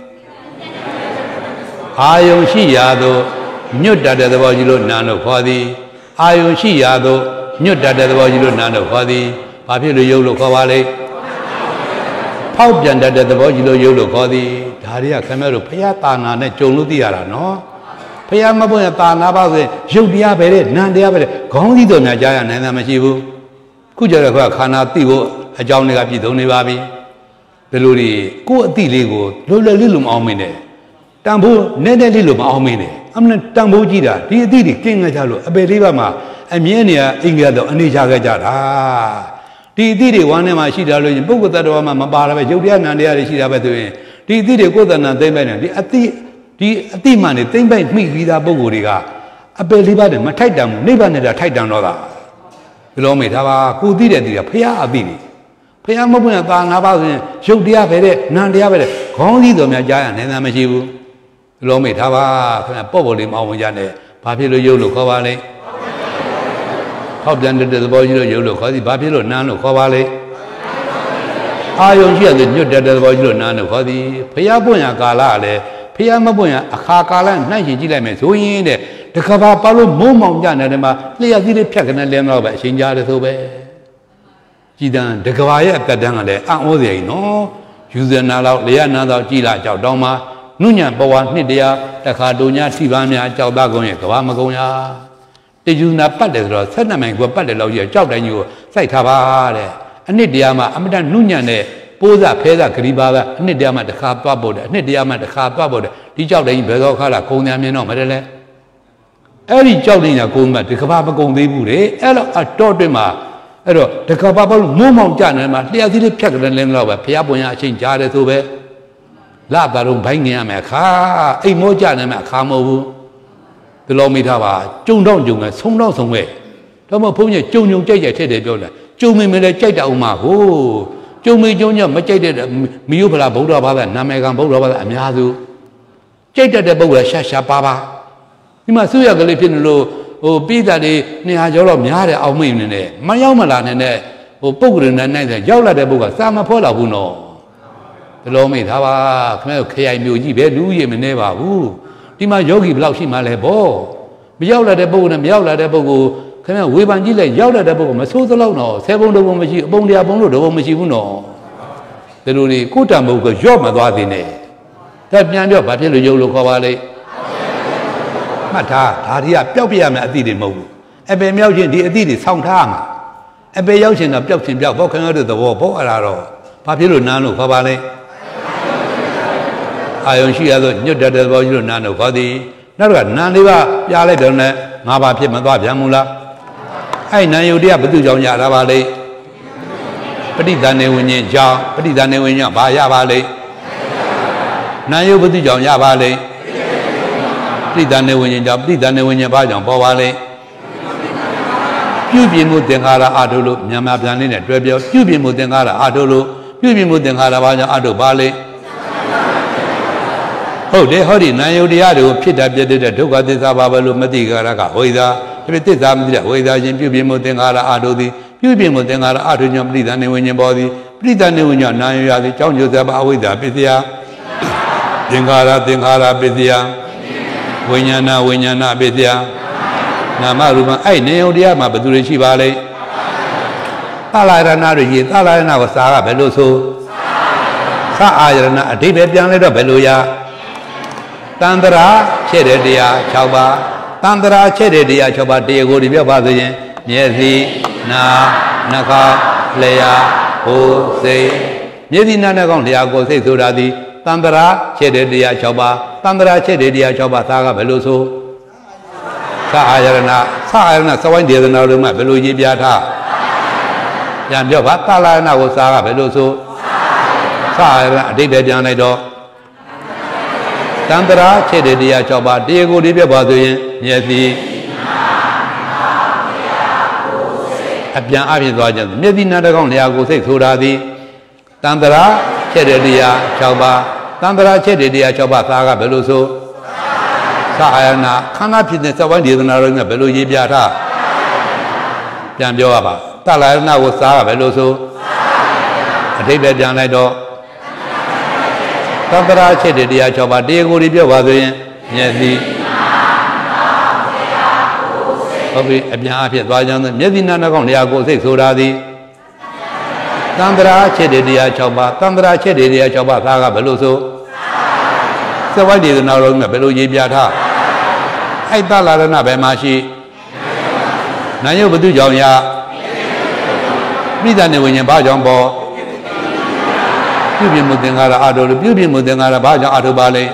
အာယုံရှိရာသို့ညွတ်တတ်တဲ့သဘောကြီးလို့နာလို့ခေါ်သည်အာယုံရှိရာသို့ညွတ်တတ်တဲ့သဘောကြီးလို့နာလို့ခေါ်သည်ဘာဖြစ်လို့ယုတ်လို့ခေါ်ပါလဲဖောက်ပြန်တတ်တဲ့သဘောကြီးလို့ယုတ်လို့ခေါ်သည်ဒါတွေကခင်ဗျားတို့ဘုရားတာနာနဲ့ကြုံလို့သိရတာနော်ဘုရားမပွင့်တာနာပါဆိုရင်ရုပ်တရားပဲတဲ့နာမ်တရားပဲတဲ့ခေါင်းစည်းတော်များကြားရနိုင်တာမရှိဘူးခုကြတော့ခန္ဓာသိဖို့အကြောင်းတွေကပြည့်စုံနေပါပြီဘယ်လိုဒီကိုယ့်အသိလေးကိုလွယ်လွယ်လေးလို့မအောင်မင်းနဲ့တန်ဖိုးနဲ့လေးလို့မအောင်မင်းနဲ့အမှန်တန်ဖိုးကြည့်တာဒီအသိတွေကင်းငါကြလို့အပေလေးပါမှာအမြဲနေရအင်္ဂါတော့အနေချခဲ့ကြတာဒီအသိတွေဝမ်းထဲမှာရှိတာလို့ရင်ပုဂ္ဂိုလ်တ attva မှာမပါတာပဲရုပ်တရားနာမ်တရားတွေရှိတာပဲဆိုရင်ဒီအသိတွေကိုယ်တဏ္ဍသိမ့်ပိုက်နေဒီအသိမှန်နေသိမ့်ပိုက်မိပြီးသားပုဂ္ဂိုလ်တွေကအပေလေးပါးနဲ့မထိုက်တန်ဘူးနိဗ္ဗာန်နဲ့ထိုက်တန်တော့တာဘယ်လိုမေးထားပါကိုသိတဲ့သိတာဖရာအသိတွေဖရာမပွင့်တာ၅ပါးဆိုရင်ရုပ်တရားပဲတဲ့နာမ်တရားပဲတဲ့ခေါင်းစည်းတော်များကြားရနိုင်တာမရှိဘူးလောမိထားပါခင်ဗျပေါ့ပေါ်လေးမအောင်ကြနဲ့ဘာဖြစ်လို့ယုတ်လို့ခေါ်ပါလဲဟောက်ပြန်တဲ့သဘောကြီးလို့ယုတ်လို့ခေါ်သည်ဘာဖြစ်လို့နားလို့ခေါ်ပါလဲအာယုံရှိတဲ့ညွတ်တဲ့သဘောကြီးလို့နားလို့ခေါ်သည်ဖျားပွင့်ရကာလလည်းဖျားမပွင့်ရအခါကာလနှိုက်ရင်ကြည့်လိုက်မယ်ဆိုရင်တဲ့တကဘာပါလို့မုံမောင်ကြနေတယ်မှာလျှက်သီးလေးဖြတ်ကနေလဲမတော့ပဲအချိန်ကြာတယ်ဆိုပဲကြည်တန်းတကဘာရဲ့အသက်တန်းကလည်းအံ့ဩစရာကြီးနော်ယူဇနာလောက်လျှက်နာတော့ကြည်လာကြောက်တောင်းမှာနုညံဘဝနှစ်တရားတခါတူညာထိပါများကြောက်သားကုန်းရဲ့ကဘာမကုန်းရတယူနာပတ်တယ်ဆိုတော့ဆက်နှမိုင်ကပတ်တယ်လို့ကြီးကြောက်တိုင်းကြီးကိုစိုက်ထားပါတဲ့အနှစ်တရားမှာအမတန်နုညံတဲ့ပိုးစားဖဲစားဂရိပါကအနှစ်တရားမှာတစ်ခါသွားဖို့တယ်အနှစ်တရားမှာတစ်ခါသွားဖို့တယ်ဒီကြောက်တိုင်းကြီးဘယ်တော့ခါလာကုန်းများမြင်တော့မတယ်လေအဲ့ဒီကြောက်တိုင်းကကုန်းမှာဒီကဘာမကုန်းသေးဘူးလေအဲ့တော့အတော့တွင်မှာအဲ့တော့ဒီကဘာဘာလို့မိုးမောင်ကြနေမှာလျှက်သီးလေးဖြတ်ကြတယ်လည်းမတော့ပဲဘုရားပွင့်ရအချိန်ကြားတယ်ဆိုပဲလာပါတော့ဘိုင်းနေရမယ်ခါအိမ်မောကြနေမယ်ခါမဟုတ်ဘူးဒီလိုမိထားပါကြုံတော့ကြုံမယ်ဆုံးတော့ဆုံးပဲတော့မဘုန်းကြီးကြုံကြိုက်ထည့်တယ်ပြောတယ်ကြုံမိမလဲကြိုက်တာဥမာကိုကြုံမိကြုံညမကြိုက်တဲ့မယုဖလားဗုဒ္ဓဘာသာနာမည်ကဗုဒ္ဓဘာသာအများစုကြိုက်တဲ့ပုဂ္ဂိုလ်ရှာပါဒီမှာဆုရကလေးဖြစ်နေလို့ပိဿာတွေ200ကျော်တော့များတယ်အောင်မိနေတယ်မရောက်မလာနဲ့ပုဂ္ဂိုလ်နဲ့နိုင်တယ်ရောက်လာတဲ့ပုဂ္ဂိုလ်ကစာမဖော်တော့ဘူးနော်ဒီလိုမိထားပါခင်ဗျားခရိုင်မျိုးကြီးပဲလူကြီးမနေပါဘူးဒီမှာယောဂီဘယ်လောက်ရှိမှလဲဗောမရောက်လာတဲ့ပုဂ္ဂိုလ်နဲ့မရောက်လာတဲ့ပုဂ္ဂိုလ်ခင်ဗျားဝေဖန်ကြည့်လိုက်ရောက်လာတဲ့ပုဂ္ဂိုလ်မဆိုးသလောက်တော့ဆယ်ပုံတစ်ပုံမရှိအပုံတရားပုံလို့တစ်ပုံမရှိဘူးနော်ဒီလိုလေကိုတံမုတ်ကရော့မသွားသေးနဲ့ဒါပြန်ပြောဘာဖြစ်လို့ယုတ်လို့ခေါ်ပါလဲမှတ်ထားဒါတွေကပျောက်ပြရမယ်အသည့်တွေမဟုတ်ဘူးအပေမြောက်ချင်းဒီအသည့်တွေဆောင်းထားမှာအပေရောက်ချင်းတော့ပျောက်ချင်းပျောက်ဘောခင်ဗျားတို့သဘောဘောအဲ့ဒါတော့ဘာဖြစ်လို့နားလို့ခေါ်ပါလဲအာယုံရှိရသောညွတ်တဲ့သဘောကြီးလို့နားလို့ခေါ်သည်နောက်ကနာလေးပါပြလိုက်တော့နဲ့ငါးပါးဖြစ်မသွားပြန်ဘူးလားအဲ့နာယုတ်တရားဘုသူကြောင့်ရတာပါလေပဋိသန္ဓေဝိညာဉ်ကြောင့်ပဋိသန္ဓေဝိညာဉ်ဘာရပါလဲနာယုတ်ဘုသူကြောင့်ရပါလေပဋိသန္ဓေဝိညာဉ်ကြောင့်ပဋိသန္ဓေဝိညာဉ်ဘာကြောင့်ပေါ်ပါလဲပြုပြင်မှုသင်္ခါရအာထုလို့မြန်မာပြန်လေးနဲ့တွဲပြောပြုပြင်မှုသင်္ခါရအာထုလို့ပြုပြင်မှုသင်္ခါရဘာကြောင့်အာထုပါလဲဟုတ်တယ်ဟောဒီနာယုတ်တရားတွေကိုဖြစ်တာပြတဲ့ဒုက္ခသစ္စာပါပဲလို့မသိကြတာကဝိဇာဒီသစ္စာမသိတဲ့ဝိဇာချင်းပြုပြင်မှုသင်္ခါရအာထုသည်ပြုပြင်မှုသင်္ခါရအာထုကြောင့်ပဋိသန္ဓေဝိညာဉ်ပေါ်သည်ပဋိသန္ဓေဝိညာဉ်နာယုတ်ရသည်ကြောင့်ကျိုးစပါအဝိဇ္ဇာပစ္စယသင်္ခါရပစ္စယဝိညာဏပစ္စယနာမရူပအဲ့နေယုတ်တရားမှာဘယ်သူတွေရှိပါလဲသလာရဏတွေရှိသလာရဏကိုစာကဘယ်လိုဆိုသအာရဏအဓိပ္ပာယ်ပြန်လဲတော့ဘယ်လိုရတန္တရာချက်တဲ့တရား6ပါးတန္တရာချက်တဲ့တရား6ပါးတရားကိုဒီပြောပါဆိုရင်မျက်စိနာနှာခေါင်းလျှာကိုယ်စိတ်မျက်စိနာနှာခေါင်းလျှာကိုယ်စိတ်ဆိုတာဒီတန္တရာချက်တဲ့တရား6ပါးတန္တရာချက်တဲ့တရား6ပါးသာကဘယ်လိုဆိုသအာရဏသဝိုင်းဒေသနာတို့မှာဘယ်လိုရေးပြထားပြန်ပြောပါသလာရဏကိုစာကဘယ်လိုဆိုသအာရဏအဓိပ္ပာယ်ပြန်လိုက်တော့တန္တရာချက်တဲ့တရား6ပါးတရားကိုဒီပြပါဆိုရင်မျက်စိအပြန်အပြည့်သွားကြတယ်မျက်စိနာတကောင်းလျှာကိုစိတ်ဆိုတာသည်တန္တရာချက်တဲ့တရား6ပါးတန္တရာချက်တဲ့တရား6ပါးသာကဘယ်လိုဆိုသအာရဏခန္ဓာဖြစ်တဲ့သဝိုင်းဒေသနာတို့ကဘယ်လိုရေးပြထားပြန်ပြောရပါသလာရဏကိုစာကဘယ်လိုဆိုအဓိပ္ပာယ်ပြန်လိုက်တော့သန္တရာချက်တဲ့တရား6ပါးတရားကိုဒီပြောပါဆိုရင်မျက်စိဟုတ်ပြီအပြန်အဖြစ်သွားကြတယ်မျက်စိနာနှာခေါင်းလျှာကိုယ်စိတ်ဆိုတာသည်သန္တရာချက်တဲ့တရား6ပါးသန္တရာချက်တဲ့တရား6ပါးသာကဘယ်လိုဆိုသဝိုင်းဒေသနာတော်ကဘယ်လိုရေးပြထားအဲ့သလာရဏဘယ်မှာရှိနာယုတ်ဘုသူကြောင့်ရပဋိသန္ဓေဝိညာဉ်ဘာကြောင့်ပေါ်ပြုပြင်မှုသင်္ခါရအာထုလို့ပြုပြင်မှုသင်္ခါရဘာကြောင့်အာထုပါလဲ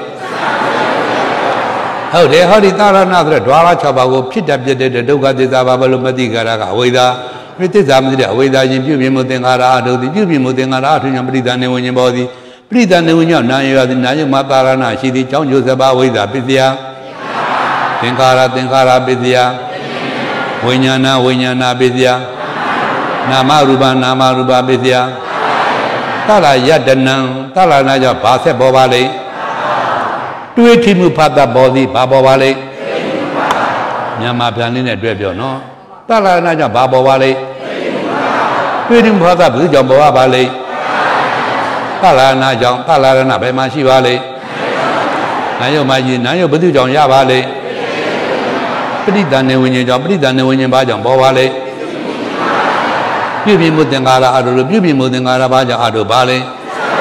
ဟုတ်တယ်ဟောဒီသရဏဆိုတဲ့ द्वार 6ပါးကိုဖြစ်တတ်ပြတဲ့ဒုက္ခသစ္စာပါဘလို့မသိကြတာကအဝိဇ္ဇာပြသစ္စာမသိတဲ့အဝိဇ္ဇာချင်းပြုပြင်မှုသင်္ခါရအာထုသည်ပြုပြင်မှုသင်္ခါရအာထုကြောင့်ပဋိသန္ဓေဝိညာဉ်ပေါ်သည်ပဋိသန္ဓေဝိညာဉ်နာယုတ်သည်နာယုတ်မှာသရဏရှိသည်ကြောင့်ကျိုးစပါအဝိဇ္ဇာပစ္စယသင်္ခါရပစ္စယဝိညာဏပစ္စယနာမရူပပစ္စယသလာယတနံသလာနာကြောင့်ဘာဆက်ပေါ်ပါလိမ့်တွေးထိမှုဖတ်တာပေါ်သည်ဘာပေါ်ပါလိမ့်မြန်မာပြန်လေးနဲ့တွေ့ပြောနော်တလာရဏကြောင့်ဘာပေါ်ပါလိမ့်တွေးထိမှုဖတ်တာဘယ်သူကြောင့်ပေါ်ပါလိမ့်တလာရဏကြောင့်တလာရဏဘယ်မှာရှိပါလိမ့်နာယုတ်မကြီးနာယုတ်ဘယ်သူကြောင့်ရပါလိမ့်ပဋိသန္ဓေဝိညာဉ်ကြောင့်ပဋိသန္ဓေဝိညာဉ်ဘာကြောင့်ပေါ်ပါလိမ့်ပြုပြင်မှုသင်္ကာရအတုလို့ပြုပြင်မှုသင်္ကာရဘာကြောင့်အတုပါလိမ့်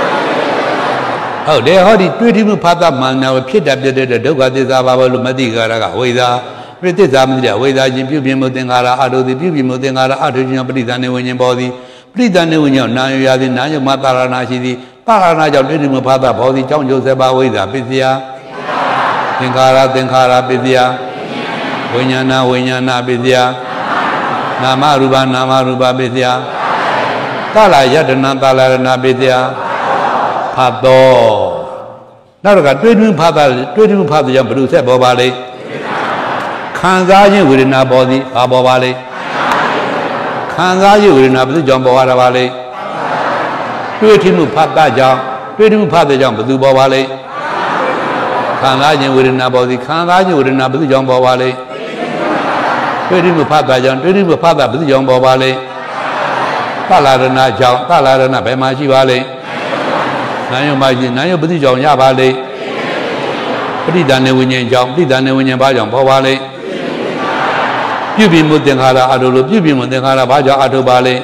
ဟုတ်တယ်ဟောဒီတွေးထိမှုဖတ်တာမှန်တယ်ဖြစ်တတ်ပြတဲ့ဒုက္ခသစ္စာဘာလို့မသိကြတာကဝိဇ္ဇာပြိသစ္စာမသိတဲ့ဝိဇ္ဇာချင်းပြုပြင်မှုသင်္ကာရအတုသည်ပြုပြင်မှုသင်္ကာရအတုချင်းပဋိသန္ဓေဝိညာဉ်ပေါ်သည်ပဋိသန္ဓေဝိညာဉ်နာယရသည်နာယမတာရဏရှိသည်တာရဏကြောင့်တွေးထိမှုဖတ်တာပေါ်သည်ကြောင့်ကျိုးစေပါဝိဇ္ဇာပစ္စယသင်္ခါရပစ္စယဝိညာဏပစ္စယနာမရူပပစ္စယသလာယတနာသလာရဏပစ္စယဖတ်တော်နောက်တော့တွေးတွင်းဖတ်တာကြောင့်ဘယ်လိုဆက်ပေါ်ပါလိမ့်ခံစားခြင်းဝေဒနာပေါ်သည်ဘာပေါ်ပါလိမ့်ခံစားခြင်းဝေဒနာဘယ်သူကြောင့်ပေါ်ရတာပါလိမ့်တွေးထိမှုဖတ်တာကြောင့်တွေးထိမှုဖတ်တဲ့ကြောင့်ဘယ်သူပေါ်ပါလိမ့်ခံစားခြင်းဝေဒနာပေါ်သည်ခံစားခြင်းဝေဒနာဘယ်သူကြောင့်ပေါ်ပါလိမ့်တွေးထိမှုဖတ်တာကြောင့်တွေးထိမှုဖတ်တာဘယ်သူကြောင့်ပေါ်ပါလိမ့်သလာရဏကြောင့်သလာရဏဘယ်မှာရှိပါလိမ့်နာယုမကြီးနာယုဘယ်သူကြောင့်ရပါလိမ့်ပဋိသန္ဓေဝိညာဉ်ကြောင့်ပဋိသန္ဓေဝိညာဉ်ဘာကြောင့်ပေါ်ပါလိမ့်ပြုပြင်မှုသင်္ခါရအတုလို့ပြုပြင်မှုသင်္ခါရဘာကြောင့်အတုပါလိမ့်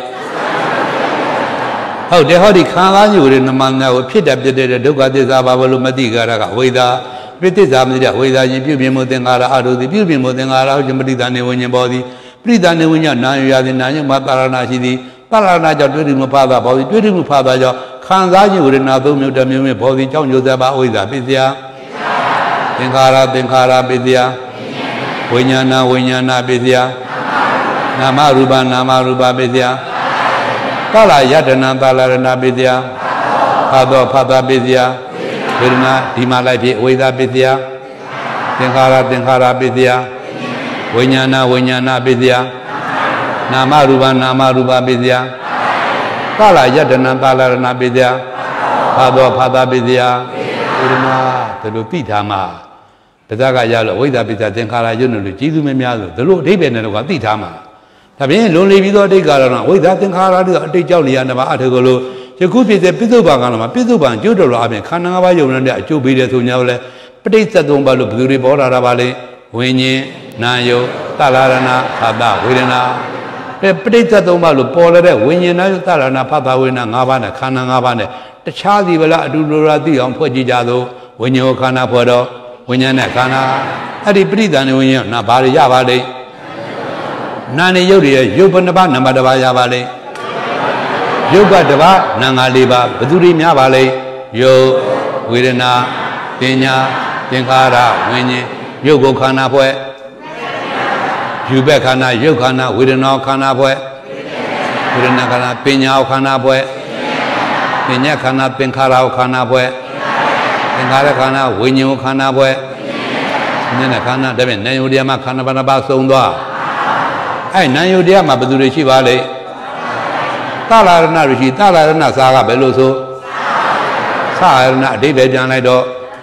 ဟုတ်တယ်ဟောဒီခံစားမှုတွေနမနာကိုဖြစ်တတ်ပြတဲ့ဒုက္ခသစ္စာဘာလို့မသိကြတာကဝိဇ္ဇာပြိသစ္စာမသိတဲ့ဝိဇ္ဇာချင်းပြုပြင်မှုသင်္ခါရအတုသည်ပြုပြင်မှုသင်္ခါရဟုတ်ပဋိသန္ဓေဝိညာဉ်ပေါ်သည်ပဋိသန္ဓေဝိညာဉ်နာယရသည်နာယမတာရဏရှိသည်တာရဏကြောင့်တွေးထိမှုဖတ်တာပေါ်သည်တွေးထိမှုဖတ်တာကြောင့်ခံစားခြင်းဝေဒနာသုံးမျိုးတစ်မျိုးမျိုးပေါ်သည်ကြောင့်ညိုသက်ပါဝိဇ္ဇာပစ္စယသင်္ခါရပစ္စယဝိညာဏပစ္စယနာမရူပပစ္စယသလာယတနာသလာရဏပစ္စယဖတ်တာပစ္စယဝေဒနာဒီမှာလိုက်ဖြစ်ဝိဇ္ဇာပစ္စယသင်္ခါရပစ္စယဝိညာဏပစ္စယနာမရူပပစ္စယသလာယတနာသလာရဏပစ္စယဖတ်တာပစ္စယဝေဒနာဒါလိုသိထားမှာတဇကရလို့ဝိဇ္ဇာပစ္စယသင်္ခါရယုတ်လို့ကျေးဇူးမများလို့ဒါလိုအဓိပ္ပာယ်နဲ့တော့သိထားမှာဒါပြင်လွန်လေပြီးသောအတိတ်ကတော့ဝိဇ္ဇာသင်္ခါရတို့အတိတ်ကြောင့်နေရမှာအထုကလို့ယခုဖြစ်တဲ့ပိဿုပံကလည်းပိဿုပံကျိုးတော်လို့အပြင်ခန္ဓာ၅ပါးယုံတဲ့အကျိုးပေးတယ်ဆိုညာလဲပဋိစ္စသုံးပါလို့ဘယ်သူတွေပေါ်လာတာပါလဲဝိညာဉ်နာယုတ်သလာရဏဖတ်တာဝေဒနာပဋိစ္စသုံးပါလို့ပေါ်လာတဲ့ဝိညာဉ်နာယုတ်သလာရဏဖတ်တာဝေဒနာ၅ပါးနဲ့ခန္ဓာ၅ပါးနဲ့တခြားစီဗလားအတူတူရာသိအောင်ဖွဲ့ကြည့်ကြသောဝိညာဉ်ခန္ဓာဖွဲ့တော့ဝိညာဉ်နဲ့ခန္ဓာအဲ့ဒီပဋိသန္ဓေဝိညာဉ်နာဘာတွေရပါလိမ့်နာနေယုတ်တွေရုပ်ဘယ်နှပါးနံပါတ်တစ်ပါးရပါလိမ့်ရုပ်ကတစ်ပါးနာငါ၄ပါးဘယ်သူတွေများပါလိမ့်ရုပ်ဝေဒနာပညာသင်္ခါရဝိညာဉ်ရုပ်ကိုခန္ဓာဖွဲ့ယူဘက်ခန္ဓာရုပ်ခန္ဓာဝေဒနာခန္ဓာဖွဲ့ဝေဒနာခန္ဓာပညာခန္ဓာဖွဲ့ပညာခန္ဓာသင်္ခါရခန္ဓာဖွဲ့သင်္ခါရခန္ဓာဝိညာဉ်ခန္ဓာဖွဲ့ဉာဏ်ခန္ဓာဒါပေမဲ့နာယုတ်တရားမှာခန္ဓာဘာပါသုံးသွားအဲ့နာယုတ်တရားမှာဘယ်သူတွေရှိပါလဲသလာရဏရှိသလာရဏစာကဘယ်လိုဆိုသလာရဏအဓိပ္ပာယ်ပြန်လိုက်တော့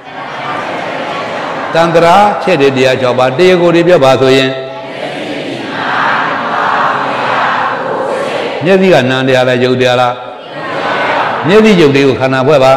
တန္တရာချက်တဲ့တရား၆ပါးတရားကိုယ်တွေပြောပါဆိုရင်မျက်စိကနာမ်တရားလားယုတ်တရားလားမျက်စိယုတ်တွေကိုခန္ဓာဖွဲ့ပါ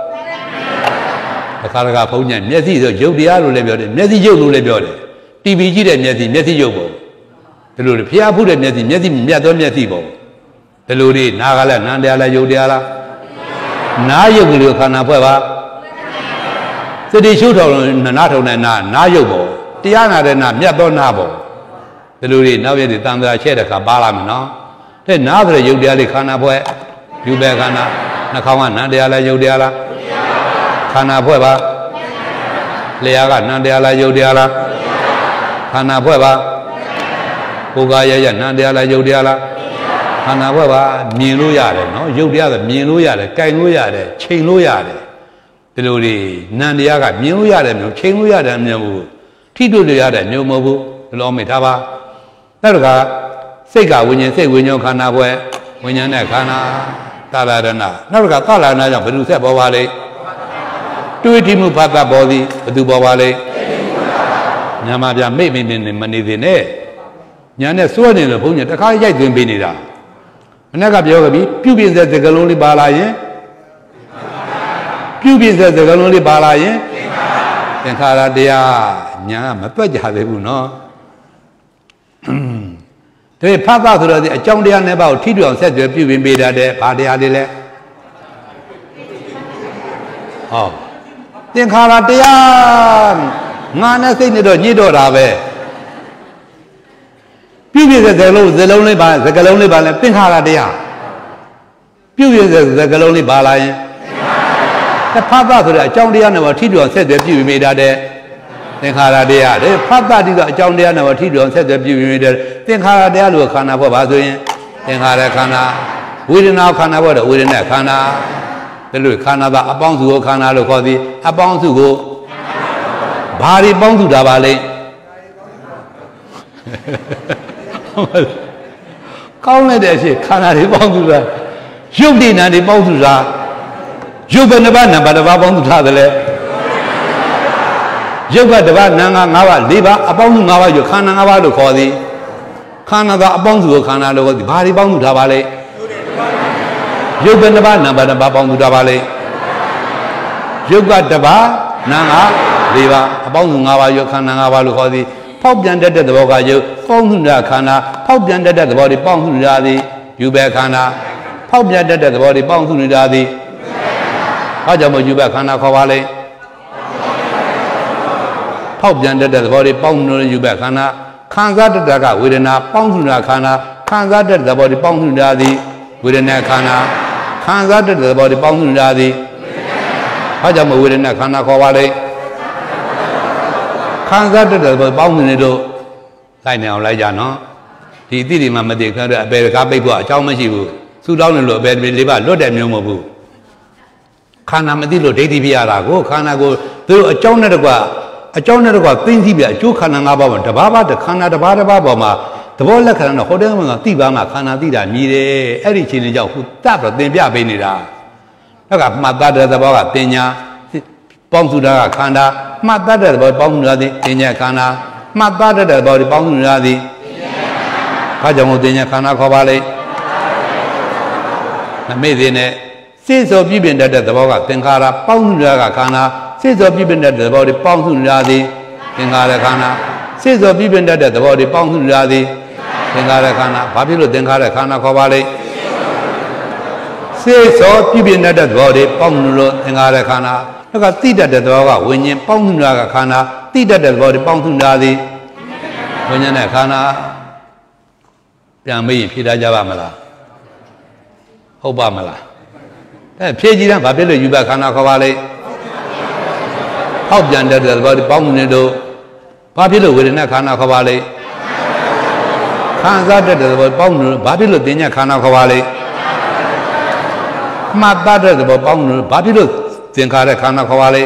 အခါတခါဘုန်းကြီးမျက်စိဆိုယုတ်တရားလို့လည်းပြောတယ်မျက်စိယုတ်လို့လည်းပြောတယ်တီဗီကြည့်တဲ့မျက်စိယုတ်ပေါ့ဒီလိုဖျားဖုတဲ့မျက်စိမြတ်သောမျက်စိပေါ့ဒီလိုတွေနားကလည်းနာမ်တရားလားယုတ်တရားလားနားယုတ်ကလေးကိုခန္ဓာဖွဲ့ပါစတိရှုထောင်နားထောင်တဲ့နားယုတ်ပေါ့တရားနာတဲ့နာမြတ်သောနာပေါ့ဒီလိုတွေနောက်ရည်တန်ត្រာချက်တဲ့ခါပါလာမယ်နော်တဲ့နားဆိုတဲ့ယုတ်တရားလေးခန္ဓာဖွဲ့ယူပဲခန္ဓာနှာခေါင်းကနာမ်တရားလားယုတ်တရားလားခန္ဓာဖွဲ့ပါလျှာကနာမ်တရားလားယုတ်တရားလားခန္ဓာဖွဲ့ပါကိုယ်ကရနာမ်တရားလားယုတ်တရားလားခန္ဓာဖွဲ့ပါမြင်လို့ရတယ်နော်ယုတ်တရားဆိုမြင်လို့ရတယ်ကြိုင်လို့ရတယ်ချိန်လို့ရတယ်ဒီလိုတွေနာမ်တရားကမြင်လို့ရတယ်မျိုးချိန်လို့ရတယ်မျိုးဘူးထိတွေ့လို့ရတယ်မျိုးမဟုတ်ဘူးဒီလိုမေ့ထားပါနောက်တစ်ခါစိတ်ကဝိညာဉ်ခန္ဓာဖွဲ့ဝိညာဉ်နဲ့ခန္ဓာသလာရဏနောက်တစ်ခါသလာရဏကြောင့်ဘယ်လိုဆက်ပေါ်ပါလဲပတွေးထိမှုဖတ်တာပေါ်သည်ဘသူပေါ်ပါလေညာမပြမိတ်မနေသေးနဲ့ညာနဲ့စွဲနေလို့ဘုန်းကြီးတခါရိုက်သွင်းပေးနေတာမနေ့ကပြောခဲ့ပြီပြုပြင်တဲ့စကလုံးလေးပါလာရင်ပြုပြင်တဲ့စကလုံးလေးပါလာရင်သင်္ခါရတရားညာမတွက်ကြသေးဘူးနော်ဒီဖတ်တာဆိုတော့ဒီအကြောင်းတရားနဲ့ပါကိုထိတွေ့အောင်ဆက်သွယ်ပြုပြင်ပေးတတ်တယ်ဘာတရားတွေလဲဟောသင်္ခါရတရားငါနဲ့စိတ်နဲ့တော့ညှိတော့တာပဲပြုပြင်တဲ့စကလုံးလေးပါစကလုံးလေးပါလဲသင်္ခါရတရားပြုပြင်တဲ့စကလုံးလေးပါလာရင်ဖတ်တာဆိုတဲ့အကြောင်းတရားနဲ့ပါထိတွေ့အောင်ဆက်သွယ်ပြုပြင်ပေးတတ်တယ်သင်္ခါရတရားတဲ့ဖတ်တာဒီကအကြောင်းတရားနဲ့ပါထိတွေ့အောင်ဆက်သွယ်ပြုပြင်ပေးတယ်သင်္ခါရတရားလို့ခန္ဓာဘောပါဆိုရင်သင်္ခါရခန္ဓာဝေဒနာခန္ဓာဘောတော့ဝေဒနာခန္ဓာဒါလို့ခန္ဓာကအပေါင်းစုကိုခန္ဓာလို့ခေါ်သည်အပေါင်းစုကိုဘာတွေပေါင်းစုတာပါလဲကောင်းလိုက်တဲ့အဖြစ်ခန္ဓာတွေပေါင်းစုတာရုပ်တည်နာတွေပေါင်းစုတာရုပ်ပဲတစ်ပါးနာပါတစ်ပါးပေါင်းစုထားတယ်လေရုပ်ကတစ်ပါးနာ၅ပါး၄ပါးအပေါင်းစု၅ပါးอยู่ခန္ဓာ၅ပါးလို့ခေါ်သည်ခန္ဓာကအပေါင်းစုကိုခန္ဓာလို့ခေါ်သည်ဘာတွေပေါင်းစုထားပါလဲရုပ်ပဲတစ်ပါးနာပါတစ်ပါးပေါင်းစုထားပါလဲရုပ်ကတစ်ပါးနာ၅၄ပါးအပေါင်းစု၅ပါးอยู่ခန္ဓာ၅ပါးလို့ခေါ်သည်ဖောက်ပြန်တတ်တဲ့သဘောကရုပ်ပေါင်းစုတာခန္ဓာဖောက်ပြန်တတ်တဲ့သဘောတွေပေါင်းစုတာသည်ယူပဲခန္ဓာဖောက်ပြန်တတ်တဲ့သဘောတွေပေါင်းစုနေတာသည်ဘာကြောင့်မယူပဲခန္ဓာခေါ်ပါလဲဖောက်ပြန်တတ်တဲ့သဘောတွေပေါင်းစုလို့ယူပဲခန္ဓာခံစားတတ်တာကဝေဒနာပေါင်းစုတာခန္ဓာခံစားတတ်တဲ့သဘောတွေပေါင်းစုနေတာသည်ဝေဒနာခန္ဓာခံစားတတ်တဲ့သဘောတွေပေါင်းစုနေတာသည်ဘာကြောင့်မဝေဒနာခန္ဓာခေါ်ပါလဲခံစားတတ်တဲ့ပေါင်းနေလို့လိုက်နေအောင်လိုက်ကြနော်ဒီအသည့်ဒီမှာမသိခဲ့တဲ့အပေကားပိတ်ဖို့အကြောင်းမရှိဘူးစူတောင်းနေလို့အပေလေးပါလွတ်တယ်မျိုးမဟုတ်ဘူးခန္ဓာမသိလို့ဒိဋ္ဌိပြရတာကိုခန္ဓာကိုသူတို့အကြောင်းနဲ့တကွသိသိပြအကျိုးခန္ဓာ၅ပါးပေါ်တဘာဘာခန္ဓာတဘာပေါ်မှာသဘောလက္ခဏာနဲ့ဟောတဲ့မှာသိပါမှခန္ဓာသိတာမြည်တယ်အဲ့ဒီအချိန်လေးကြောင့်ဟိုတတ်တော့သင်ပြပေးနေတာနောက်ကမှတ်သားတဲ့သဘောကတင်ညာပေါင်းစုတာကခန္ဓာမှတ်သားတဲ့သဘောပေါင်းစုတာသည်တင်ညာခန္ဓာမှတ်သားတဲ့သဘောပေါင်းစုတာသည်ဘာကြောင့်မို့တင်ညာခန္ဓာခေါ်ပါလဲမမေ့သေးနဲ့စိတ်စောပြည့်ပြည့်တတ်တဲ့သဘောကသင်္ခါရပေါင်းစုတာကခန္ဓာစိတ်စောပြည့်ပြည့်တတ်တဲ့သဘောတွေပေါင်းစုတာသည်သင်္ခါရခန္ဓာစိတ်စောပြည့်ပြည့်တတ်တဲ့သဘောတွေပေါင်းစုတာသည်သင်္ခါရခန္ဓာဘာဖြစ်လို့သင်္ခါရခန္ဓာခေါ်ပါလဲစိတ်စောပြည့်ပြည့်တတ်တဲ့သဘောတွေပေါင်းစုလို့သင်္ခါရခန္ဓာနောက်ကတိတတ်တဲ့သဘောကဝိညာဉ်ပေါင်းစုတာကခန္ဓာတိတတ်တဲ့သဘောတွေပေါင်းစုတာသည်ဝိညာဉ်နဲ့ခန္ဓာပြန်မေးရင်ဖြေထားကြပါမလားဟုတ်ပါမလားဖြေကြည့်တယ်ဘာဖြစ်လို့ယူဘခန္ဓာခေါ်ပါလဲဟောက်ပြန်တဲ့သဘောတွေပေါင်းနေတော့ဘာဖြစ်လို့ဝေဒနာခန္ဓာခေါ်ပါလဲခံစားတဲ့သဘောပေါင်းနေတော့ဘာဖြစ်လို့တင်ညာခန္ဓာခေါ်ပါလဲမှတ်သားတဲ့သဘောပေါင်းနေတော့ဘာဖြစ်လို့သင်္ခါရခန္ဓာခေါ်ပါလေ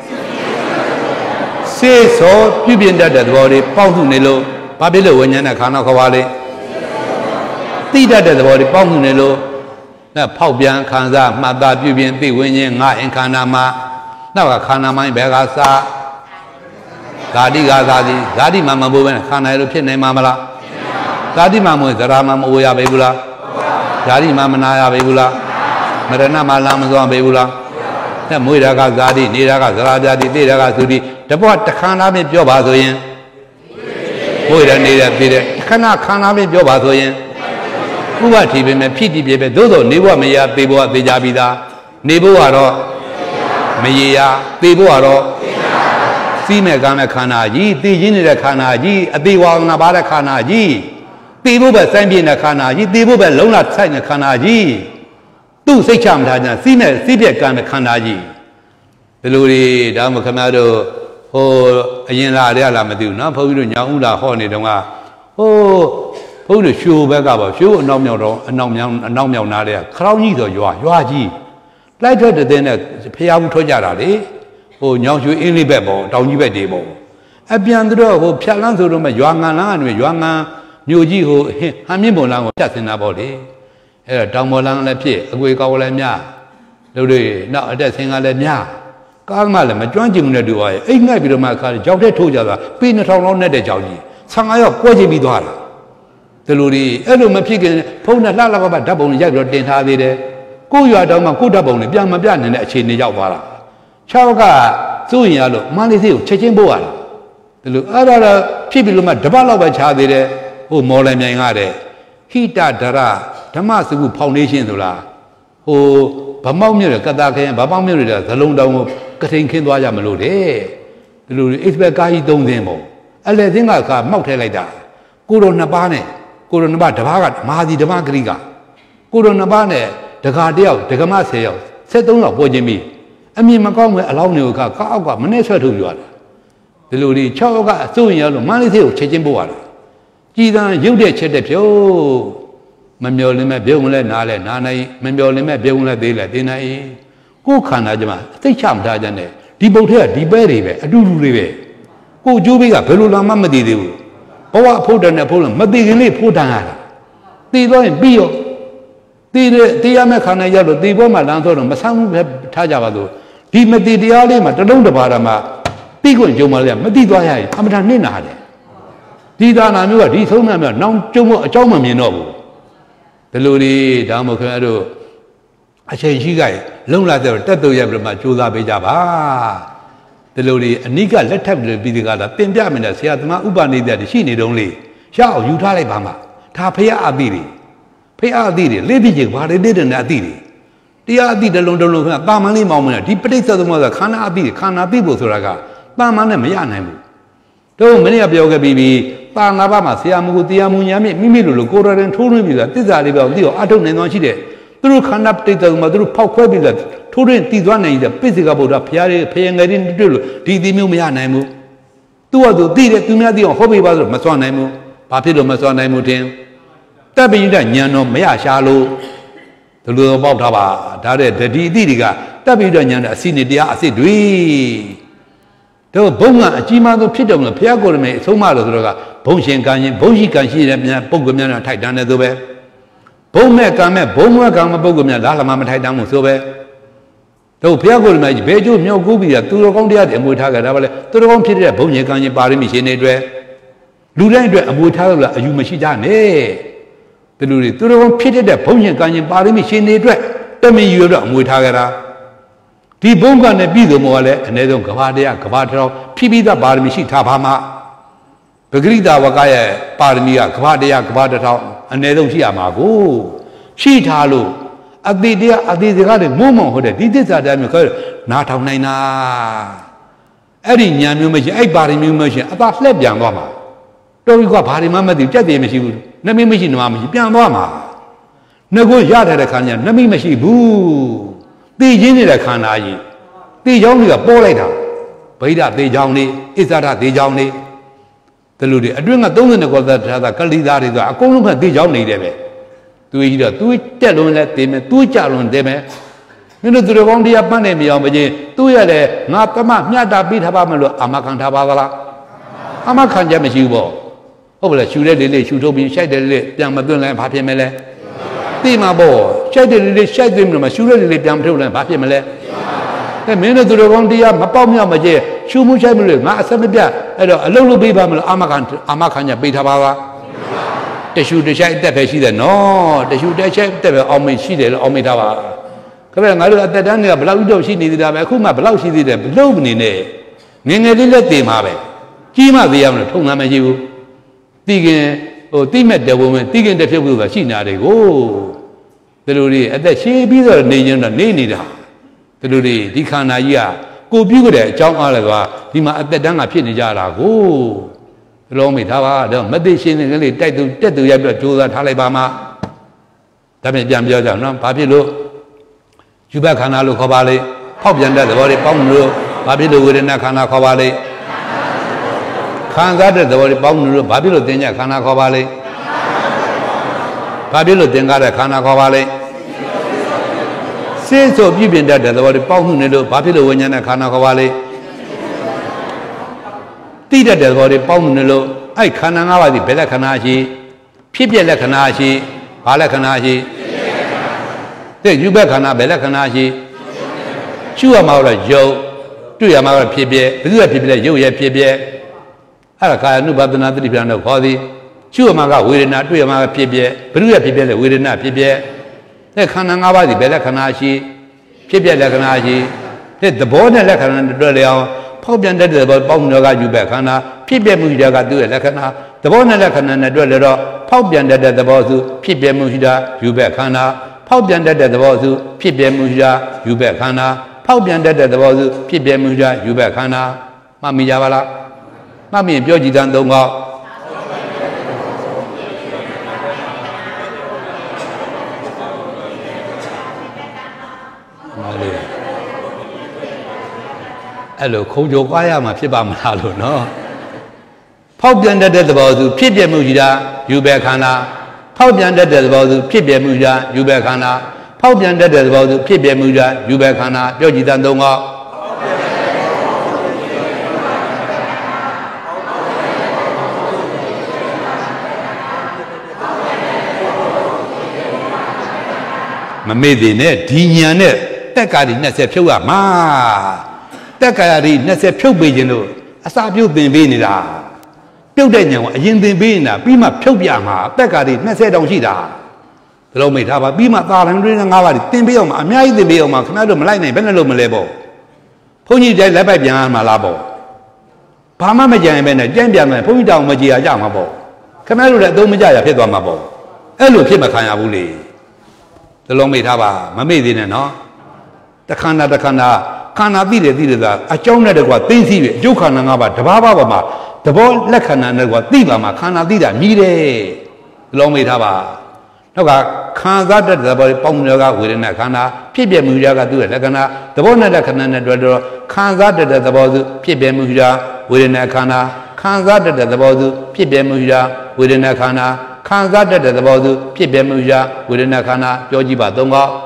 စေသောပြုပြင်တတ်တဲ့သဘောတွေပေါင်းစုနေလို့ဘာဖြစ်လို့ဝိညာဉ်နဲ့ခန္ဓာခေါ်ပါလေသိတတ်တဲ့သဘောတွေပေါင်းစုနေလို့ဖောက်ပြန်ခံစားမှတ်သားပြုပြင်သိဝိညာဉ်ငါအင်ခန္ဓာမှာနောက်ကခန္ဓာမိုင်းဘယ်ကစားဇာတိကစားသည်ဇာတိမှာမပိုးပဲခန္ဓာလို့ဖြစ်နေမှာမလားဇာတိမှာမဟုတ်ဇရာမှာမအိုရပေဘူးလားဇာတိမှာမနာရပေဘူးလားမရဏမှာလာမစွမ်းပေဘူးလားနဲ့မွေးတာကဇာတိနေတာကဇရာဇာတိသိတာကသုတိတပွားတခန္ဓာပဲပြောပါဆိုရင်မွေးတယ်နေတာပြည်တယ်ခဏခန္ဓာပဲပြောပါဆိုရင်ဥပတိပဲနဲ့ဖြစ်တည်ပဲသို့သောနေဘဝမရသေဘဝသေကြပြီးသားနေဘဝကတော့မရရသေဘဝကတော့စီးမဲ့ကမ်းမဲ့ခန္ဓာကြီးသိရင်းနေတဲ့ခန္ဓာကြီးအသေးဝါနာပါတဲ့ခန္ဓာကြီးသေဖို့ပဲစိုင်းပြင်းတဲ့ခန္ဓာကြီးသေဖို့ပဲလုံးလာဆိုင်တဲ့ခန္ဓာကြီးသူ့စိတ်ချမထားကြစီးပြက်ကံတဲ့ခန္ဓာကြီးဒီလိုတွေဒါမှခမရတို့ဟိုအရင်လာရလားမသိဘူးနော်ဘုန်းကြီးတို့ညောင်ဦးလာဟောနေတုန်းကဟိုဘုန်းကြီးတို့ရွှေဘက်ကပါရွှေအနောက်မြောက်တော့အနောက်မြောက်နားတဲ့ခရောင်းကြီးဆိုရွာကြီးလိုက်ထွက်တဲ့နဲ့ဖျားဘူးထွက်ကြတာလေဟိုညောင်ရွှေအင်းလေးဘက်ပေါ့တောင်ကြီးဘက်တွေပေါ့အပြန်သူတို့ဟိုဖြတ်လန်းဆိုတော့မှရွာငံလန်းကနေရွာငံမြို့ကြီးဟိုဟန်မြင့်ပေါ်လန်းကိုဖြတ်စင်တာပေါ့လေအဲ့တော့တောင်ပေါ်လန်းလည်းဖြစ်အကွေကောက်လည်းများတို့တွေနောက်အတက်ဆင်းကလည်းများကားမှလည်းမကျွမ်းကျင်တဲ့တူပါရဲ့အိမ်ငှက်ပြီးတော့မှခါကြောက်တဲ့ထိုးကြတာပေ2000လောက်နဲ့တဲ့ကြောက်ကြီး15ရောက်ကွဲချပြီးသွားတာဒီလိုတွေအဲ့လိုမဖြစ်ခင်ဖုန်းနဲ့လှလှပပဓာတ်ပုံရိုက်ပြီးတော့တင်ထားသေးတယ်ကိုရွာတောင်မှကိုဓာတ်ပုံနဲ့ပြန်မပြနိုင်တဲ့အခြေအနေရောက်သွားတာ6ကစိုးရင်ရလို့မန္တလေးကိုချက်ချင်းပို့ရတာဒီလိုအဲ့ဒါတော့ဖြစ်ပြီးလို့မှတပတ်လောက်ပဲခြားသေးတယ်ဟိုမော်လမြိုင်ကတဲ့ဟိတဒရဓမ္မစကုဖောင်ဒေးရှင်းဆိုလားဟိုဗမောက်မြို့ရကတာခရင်ဗမောက်မြို့ရဇလုံးတောင်ကိုကထိန်ခင်းသွားကြမလို့တဲ့ဒီလိုအိစပက်ကားကြီး3သင်းပေါ့အလဲသင်းကမောက်ထဲလိုက်တာကိုတော်2ပါးနဲ့ကိုတော်2ပါးတစ်ပါးကမဟာစီဓမ္မဂရိကကိုတော်2ပါးနဲ့ဒကာတယောက်ဒကမ10ယောက်73ယောက်ပေါ်ခြင်းပြီးအမြင်မကောင်းမဲ့အလောင်းတွေကိုကားအောက်ကမနဲ့ဆွဲထုတ်ပြရတာဒီလိုလေး6ယောက်ကအစိုးရင်ရလို့မန္တလေးကိုချက်ချင်းပို့ရတာကြည်သံရုပ်တဲ့ချက်တဲ့ဖြုတ်မမျော်လင့်မဲ့ပြုံးလဲနားလဲနားနိုင်မမျော်လင့်မဲ့ပြုံးလဲသေးလဲသေးနိုင်ကိုယ်ခန္ဓာကြမှာအသိချမထားကြနဲ့ဒီပုတ်ထဲကဒီပဲတွေပဲအတူတူတွေပဲကိုကျိုးဘေးကဘယ်လိုလာမှမသိသေးဘူးဘဝဖို့တယ်နဲ့ဖို့လို့မသိခင်လေးဖို့တန်ရတာသိတော့ရင်ပြီးရောသိတဲ့တရားမဲ့ခန္ဓာရောက်လို့သိဘောမှာလမ်းတော့မဆန်းဘူးပဲထားကြပါစို့ဒီမသိတရားလေးမှာတလုံးတစ်ပါးဓမ္မသိခွင့်ကြုံပါလေမသိသွားရရင်အမှန်တန်နှိမ့်နာတယ်ဒီဒါနာမျိုးကဒီဆုံးမှမျိုးနောင်ကြုံဖို့အကြောင်းမမြင်တော့ဘူးဒီလိုလေးဒါမှမဟုတ်ခင်အဲ့တို့အချိန်ရှိကြလုံလာတဲ့တက်တူရဲ့ပြမကြိုးစားပေးကြပါဒီလိုလေးအနိကလက်ထပ်ပြီးဒီကလာတင်ပြမယ်ဆရာသမားဥပနိဒတ်ရှိနေတုံးလေးရအောင်ယူထားလိုက်ပါမှာဒါဖရာအသိတွေဖရာအသိတွေလေးပြည့်ဘာတွေတည်တယ်နဲ့အသိတွေတရားအသိတလုံးခင်ဗျတာမန်လေးမောင်းမနေဒီပဋိစ္စသမုပ္ပါဒခန္ဓာအသိခန္ဓာသိဖို့ဆိုတာကတာမန်နဲ့မရနိုင်ဘူးတို့မင်းကပြောခဲ့ပြီးတာငါးပါးမှာဆရာမကူတရားမူညာမြင့်မိမိလိုကိုယ်တော်ရင်ထိုးထွင်းပြီးတာတစ္ဆာလေးပဲသိအောင်အထုတ်နိုင်သွားရှိတယ်သူတို့ခန္ဓာပဋိစ္စသမုပ္ပါသူတို့ဖောက်ခွဲပြီးတာထိုးထွင်းတည်သွားနိုင်တဲ့ပိစိကဗုဒ္ဓဖရာတွေဖယံငယ်တွေတွေ့လို့ဒီသီမျိုးမရနိုင်ဘူးသူ့ဟာသူသိတယ်သူများသိအောင်ဟောပေးပါဆိုမစွမ်းနိုင်ဘူးဘာဖြစ်လို့မစွမ်းနိုင်ဘူးတင်တပ်ပိဋကဉာဏ်တော်မရရှာလို့ဒီလိုပေါက်ထားပါဒါတဲ့ဒီအသည့်တွေကတပ်ပိဋကဉာဏ်နဲ့အစီနေတရားအစစ်တွေတို့ဘုံကအကြီးမားဆုံးဖြစ်တယ်လို့ဘုရားကိုယ်တော်မြတ်အဆုံးမလို့ဆိုတော့ကဘုံရှင်ကံရှင်ဘုံရှိကံရှိတဲ့မြန်ပုဂ္ဂိုလ်များနဲ့ထိုက်တန်းတယ်ဆိုပဲဘုံမဲ့ကံမဲ့ဘုံမကံမပုဂ္ဂိုလ်များလားလမမထိုက်တန်းမှုဆိုပဲတို့ဘုရားကိုယ်တော်မြတ်ဘယ်ကျိုးမြောက်ကူးပြီးတာသူတော်ကောင်းတရားတွေအမွေထားကြတာပါလေသူတော်ကောင်းဖြစ်တဲ့ဘုံရှင်ကံရှင်ပါရမီရှင်တွေအတွက်လူတိုင်းအတွက်အမွေထားလို့လားအယူမရှိကြနဲ့ဒီလူတွေသူတော်ကောင်းဖြစ်တဲ့ဘုံရှင်ကံရှင်ပါရမီရှင်တွေအတွက်တမင်ယူရတော့အမွေထားကြတာဒီဘုံကနဲ့ပြည်သူမောကလည်းအ ਨੇ ဆုံးကဘာတရားကဘာတော်ဖြည်းဖြည်းသာပါရမီရှိထားပါမှပဂရိတာဝကရဲ့ပါရမီကကဘာတရားကဘာတော်အ ਨੇ ဆုံးရှိရမှာကိုရှိထားလို့အတိတရားအတိစကားတွေမုံမောင်ဟုတ်တယ်ဒီသစ္စာတရားမျိုးခေါ်နားထောင်နိုင်တာအဲ့ဒီညာမျိုးမရှိအဲ့ပါရမီမျိုးမရှိအသာလှက်ပြန်သွားမှာတော်ပြီကဘာတွေမှမသိကြက်တယ်မရှိဘူးနှမိမရှိနှမမရှိပြန်သွားမှာငကိုရတဲ့ခါကျနှမိမရှိဘူးသိချင်းနေတဲ့ခန္ဓာကြီးသိချောင်းတွေကပေါ်လိုက်တာဗိဓာသိချောင်းလေးအစ္ဆဒသိချောင်းလေးဒီလိုတွေအတွင်းက32ကောသထာကလိသားတွေဆိုတာအကုန်လုံးကသိချောင်းနေတယ်ပဲသူကြီးတော့သူတက်လွန်လဲသိမယ်သူကြလွန်သိမယ်မင်းတို့သူတော်ကောင်းတရားပတ်နေမအောင်မချင်းသူရတဲ့ငါပမမြတ်တာပြီးထားပါမလို့အာမခံထားပါသလားအာမခံချက်မရှိဘူးပေါ့ဟုတ်ပါလားရှူတဲ့လေးရှူထုတ်ပြီးရှိုက်တဲ့လေးပြန်မသွင်းလဲဘာဖြစ်မလဲသိမှာပေါ့ရှိုက်တဲ့လေးရှိုက်သွင်းလို့မရှူတဲ့လေးပြန်မထုတ်လဲဘာဖြစ်မလဲမင်းတို့သူတော်ကောင်းတရားမပေါက်မြောက်မကျဲရှူမှုရှိုက်မလို့ငါအဆက်မပြတ်အဲ့တော့အလုံးလုံးပေးပါမလို့အာမခံချက်ပေးထားပါလားတရှူတရှိုက်တက်ပဲရှိတယ်နော်တရှူတရှိုက်တက်ပဲအောင်မရှိတယ်လို့အောင်မထားပါခပဲငါတို့အသက်တန်းတွေကဘလောက်တော့ရှိနေသေးတာပဲအခုမှဘလောက်ရှိသေးတယ်ဘလို့မနေနဲ့ငငယ်လေးလက်တင်ပါပဲကြီးမှသေးရမလို့ထုံငါမရှိဘူးတိခင်တိမဲ့တဝုံတိခင်တစ်ဖြုတ်ဖြုတ်ဆိုတာရှိနာတယ်ကိုဒီလိုတွေအသက်ရှည်ပြီးတော့နေရင်တော့နေနေတာဒီလိုတွေဒီခန္ဓာကြီးကကိုပြုတ်တဲ့အကြောင်းအားလည်းကဒီမှာအသက်တန်းကဖြစ်နေကြတာကိုလုံးမိထားပါတော့မသိရှင်းတဲ့ကလေးတိုက်သူတက်သူရပြီးတော့ကြိုးစားထားလိုက်ပါမှဒါပြန်ပြန်ပြောကြအောင်နော်ဘာဖြစ်လို့ယူဘခန္ဓာလို့ခေါ်ပါလေဖောက်ပြန်တဲ့သဘောတွေပေါင်းလို့ဘာဖြစ်လို့ဝေဒနာခန္ဓာခေါ်ပါလေခံစားတဲ့သဘောတွေပေါင်းလို့ဘာဖြစ်လို့သင်္ကြခန္ဓာခေါ်ပါလေဘာဖြစ်လို့သင်္ကားတဲ့ခန္ဓာခေါ်ပါလေစိတ်ဆိုပြည့်ပြည့်တတ်တဲ့သဘောတွေပေါင်းမှုနေလို့ဘာဖြစ်လို့ဝိညာဉ်နဲ့ခန္ဓာခေါ်ပါလေတိတတ်တဲ့သဘောတွေပေါင်းမှုနေလို့အဲ့ခန္ဓာ၅ပါးဒီဘယ်လက္ခဏာရှိဖြစ်ပြလက္ခဏာရှိဘာလက္ခဏာရှိတဲ့ယူဘခန္ဓာဘယ်လက္ခဏာရှိရှုရမှာတော့ယုတ်တွေ့ရမှာကဖြစ်ပြဘယ်သူကဖြစ်ပြလဲရုပ်ရဖြစ်ပြအဲ့ဒါကာယ ानु ပါဒနာသတိပ္ပံတော့ခေါ်သည်ရှုရမှာကဝေဒနာတွေ့ရမှာကဖြစ်ပြဘယ်သူကဖြစ်ပြလဲဝေဒနာဖြစ်ပြတဲ့ခန္ဓာ၅ပါးဒီဘယ်လက္ခဏာရှိဖြစ်ပြလက္ခဏာရှိတဲ့သဘောနဲ့လက္ခဏာတွေတွေ့လျအောင်ဖောက်ပြန်တဲ့သဘောပေါင်းတော့ကယူပဲခန္ဓာဖြစ်ပြမှုတွေကသူ့ရဲ့လက္ခဏာသဘောနဲ့လက္ခဏာနဲ့တွေ့လျတော့ဖောက်ပြန်တဲ့သဘောစုဖြစ်ပြမှုရှိတာယူပဲခန္ဓာဖောက်ပြန်တဲ့သဘောစုဖြစ်ပြမှုရှိတာယူပဲခန္ဓာဖောက်ပြန်တဲ့သဘောစုဖြစ်ပြမှုရှိတာယူပဲခန္ဓာမှတ်မိကြပါလားမှတ်မိရင်ပြောကြည့်တဲ့သုံးခေါက်အဲ့လိုခုံကြိုကွာရမှာဖြစ်ပါမလားလို့နော်ဖောက်ပြန်တဲ့သဘောစုဖြစ်ပြမှုရှိတာယူပဲခန္ဓာဖောက်ပြန်တဲ့သဘောစုဖြစ်ပြမှုရှိတာယူပဲခန္ဓာဖောက်ပြန်တဲ့သဘောစုဖြစ်ပြမှုရှိတာယူပဲခန္ဓာပြောကြည့်တဲ့သုံးခေါက်မမေ့သေးနဲ့ဒီညာနဲ့တက်ကားဒီ20ဖြုတ်ရမှာတက်ကားဒီ20ဖြုတ်ပေးခြင်းလို့အစာပြုတ်သင်ပေးနေတာပြုတ်တဲ့ညာကအရင်သင်ပေးနေတာပြီးမှဖြုတ်ပြမှာတက်ကားဒီ20တောင်ရှိတာဒါလုံးမိတ်ထားပါပြီးမှသာရန်တွင်း5ပါးသင်ပေးအောင်မှာအများကြီးသင်ပေးအောင်မှာခင်ဗျားတို့မလိုက်နိုင်ဘယ်နဲ့လို့မလဲပေါ့ဘုန်းကြီးတိုင်းလက်ပိုက်ပြန်မှာလားပေါ့ဘာမှမကြံရင်ပဲနဲ့ကြံ့ပြန်မယ်ဘုန်းကြီးတောင်မကြည်ရကြမှာပေါ့ခင်ဗျားတို့လည်းအသုံးမကျရဖြစ်သွားမှာပေါ့အဲ့လိုဖြစ်မခံရဘူးလေဒါလုံးမိတ်ထားပါမမေ့သေးနဲ့နော်တခန္ဓာခန္ဓာသိတယ်သာအကြောင်းနဲ့တကွာသိသိပြီအကျုပ်ခန္ဓာ၅ပါးတဘာဘာပါမှာသဘောလက္ခဏာနဲ့ကွာသိပါမှာခန္ဓာသိတာမြည်တယ်ဒါလုံးမိတ်ထားပါနောက်ကခံစားတတ်တဲ့ဘောပေါင်းတွေကဝေဒနာခန္ဓာဖြစ်ပြမှုတွေကသူ့ရဲ့လက္ခဏာသဘောနဲ့လက္ခဏာနဲ့တွေ့တော့ခံစားတတ်တဲ့သဘောစုဖြစ်ပြမှုတွေကဝေဒနာခန္ဓာခံစားတတ်တဲ့သဘောစုဖြစ်ပြမှုတွေကဝေဒနာခန္ဓာခံစားတတ်တဲ့သဘောစုဖြစ်ပြမှုတွေကဝေဒနာခန္ဓာပြောကြည့်ပါသုံးခေါက်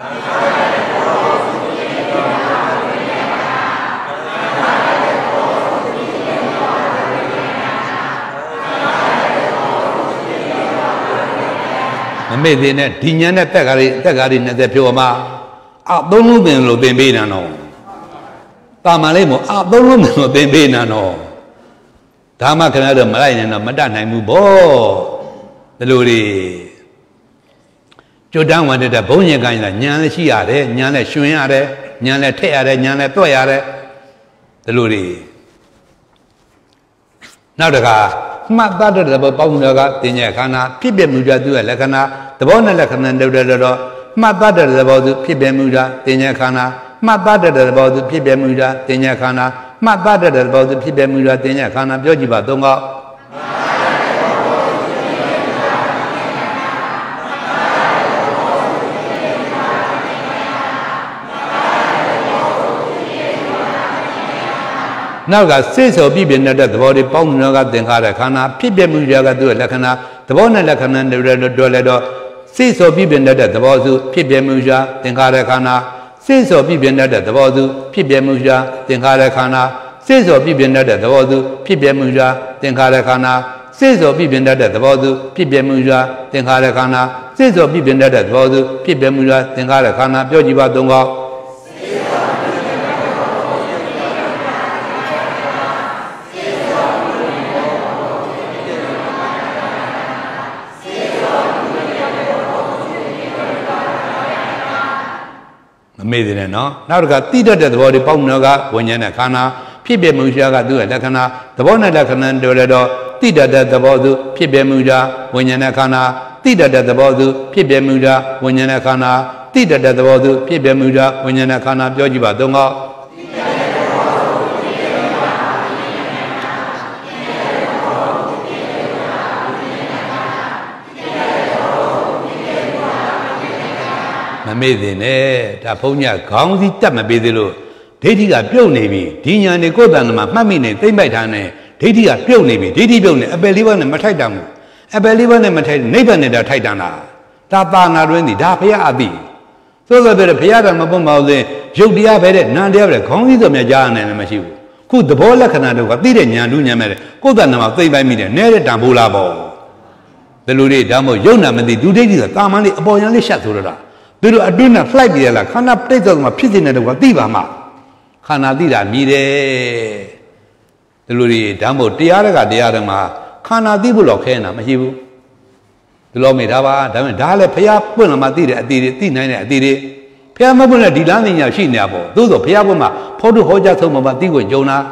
မမေ့သေးနဲ့ဒီညာနဲ့တက်ကားတွေ20ဖြိုမှာအသုံးလုံးသင်လို့သင်ပေးနေတော့တာမန်လေးမို့အသုံးလုံးသင်လို့သင်ပေးနေတော့ဒါမှခင်ဗျားတို့မလိုက်နိုင်တော့မတတ်နိုင်ဘူးဗောဒီလိုတွေကျွတ်တန်းဝင်တဲ့ဘုံရင်ကိုင်းလာညာလည်းရှိရတယ်ညာလည်းရှင်ရတယ်ညာလည်းထက်ရတယ်ညာလည်းတွက်ရတယ်ဒီလိုတွေနောက်တခါမှတ်သားတဲ့သဘောပေါင်းတွေကတင်ញခန္ဓာဖြစ်ပြမှုကြသူ့ရဲ့လက္ခဏာသဘောနဲ့လက္ခဏာတူတယ်တော့မှတ်သားတဲ့သဘောသူဖြစ်ပြမှုကြတင်ញခန္ဓာမှတ်သားတဲ့သဘောသူဖြစ်ပြမှုကြတင်ញခန္ဓာမှတ်သားတဲ့သဘောသူဖြစ်ပြမှုကြတင်ញခန္ဓာပြောကြည့်ပါသုံးခေါက်နောက်ကစိတ်ဆိုပြပြနေတဲ့သဘောတွေပေါင်းတော့ကသင်္ခါရခန္ဓာဖြစ်ပြမှုတွေကသူ့ရဲ့လက္ခဏာသဘောနဲ့လက္ခဏာတွေတွေ့လဲတော့စိတ်ဆိုပြပြနေတဲ့သဘောစုဖြစ်ပြမှုရာသင်္ခါရခန္ဓာစိတ်ဆိုပြပြနေတဲ့သဘောစုဖြစ်ပြမှုရာသင်္ခါရခန္ဓာစိတ်ဆိုပြပြနေတဲ့သဘောစုဖြစ်ပြမှုရာသင်္ခါရခန္ဓာစိတ်ဆိုပြပြနေတဲ့သဘောစုဖြစ်ပြမှုရာသင်္ခါရခန္ဓာစိတ်ဆိုပြပြနေတဲ့သဘောစုဖြစ်ပြမှုရာသင်္ခါရခန္ဓာပြောကြည့်ပါသုံးခေါက်မေ့တယ်နော်နောက်တစ်ခါတိတတ်တဲ့သဘောတွေပေါင်းတော့ကဝိညာဉ်နဲ့ခန္ဓာဖြစ်ပြမှုရှားကသူ့ရဲ့လက္ခဏာသဘောနဲ့လက္ခဏာတွေ့လဲတော့တိတတ်တဲ့သဘောစုဖြစ်ပြမှုရှားဝိညာဉ်နဲ့ခန္ဓာတိတတ်တဲ့သဘောစုဖြစ်ပြမှုရှားဝိညာဉ်နဲ့ခန္ဓာတိတတ်တဲ့သဘောစုဖြစ်ပြမှုရှားဝိညာဉ်နဲ့ခန္ဓာပြောကြည့်ပါသုံးခေါက်မမေ့သေးနဲ့ဒါဘုန်းကြီးခေါင်းစည်းတက်မပေးသေးလို့ဒိဋ္ဌိကပြုတ်နေပြီဒီညာနေကိုယ်တန်မှာမှတ်မိနေသိမ့်ပိုက်ထားနေဒိဋ္ဌိကပြုတ်နေပြီဒိဋ္ဌိပြုတ်နေအပယ်လေးပါးနဲ့မထိုက်တန်ဘူးအပယ်လေးပါးနဲ့မထိုက်နိဗ္ဗာန်နဲ့ထိုက်တန်တာဒါပါဏာတွင်သည်ဒါဘုရားအသိသို့သော်ပြတဲ့ဘုရားတော်မပွင့်ပါဘူးစဉ်ရုပ်တရားပဲတဲ့နာမ်တရားပဲခေါင်းစည်းဆိုမြကြားနိုင်တယ်မရှိဘူးခုသဘောလက္ခဏာတွေကသိတဲ့ညာလူညာမဲ့ကိုယ်တန်မှာသိမ့်ပိုက်မိတယ်နဲတဲ့တန်ဖိုးလားပေါ့ဘယ်လိုတွေဒါမှမဟုတ်ယုံနာမသိဒုဒိဋ္ဌိကတာမန်လေးအပေါ်ရန်လေးရှက်ဆိုတော့သူတို့အတွင်းနဲ့ flight ပြရလားခန္ဓာပြိဿကမှာဖြစ်နေတဲ့တော့သိပါမှာ khana ti da mi de the luri dambo tiaraga diarama khana ti bu lo khe na ma shi bu the lo me da ba da le phaya pwint la ma ti de ati ti nain de ati de phaya ma pwint la di lan nya shi ne ya po tho so phaya pwint ma photo ho ja thong ma ti ko jong na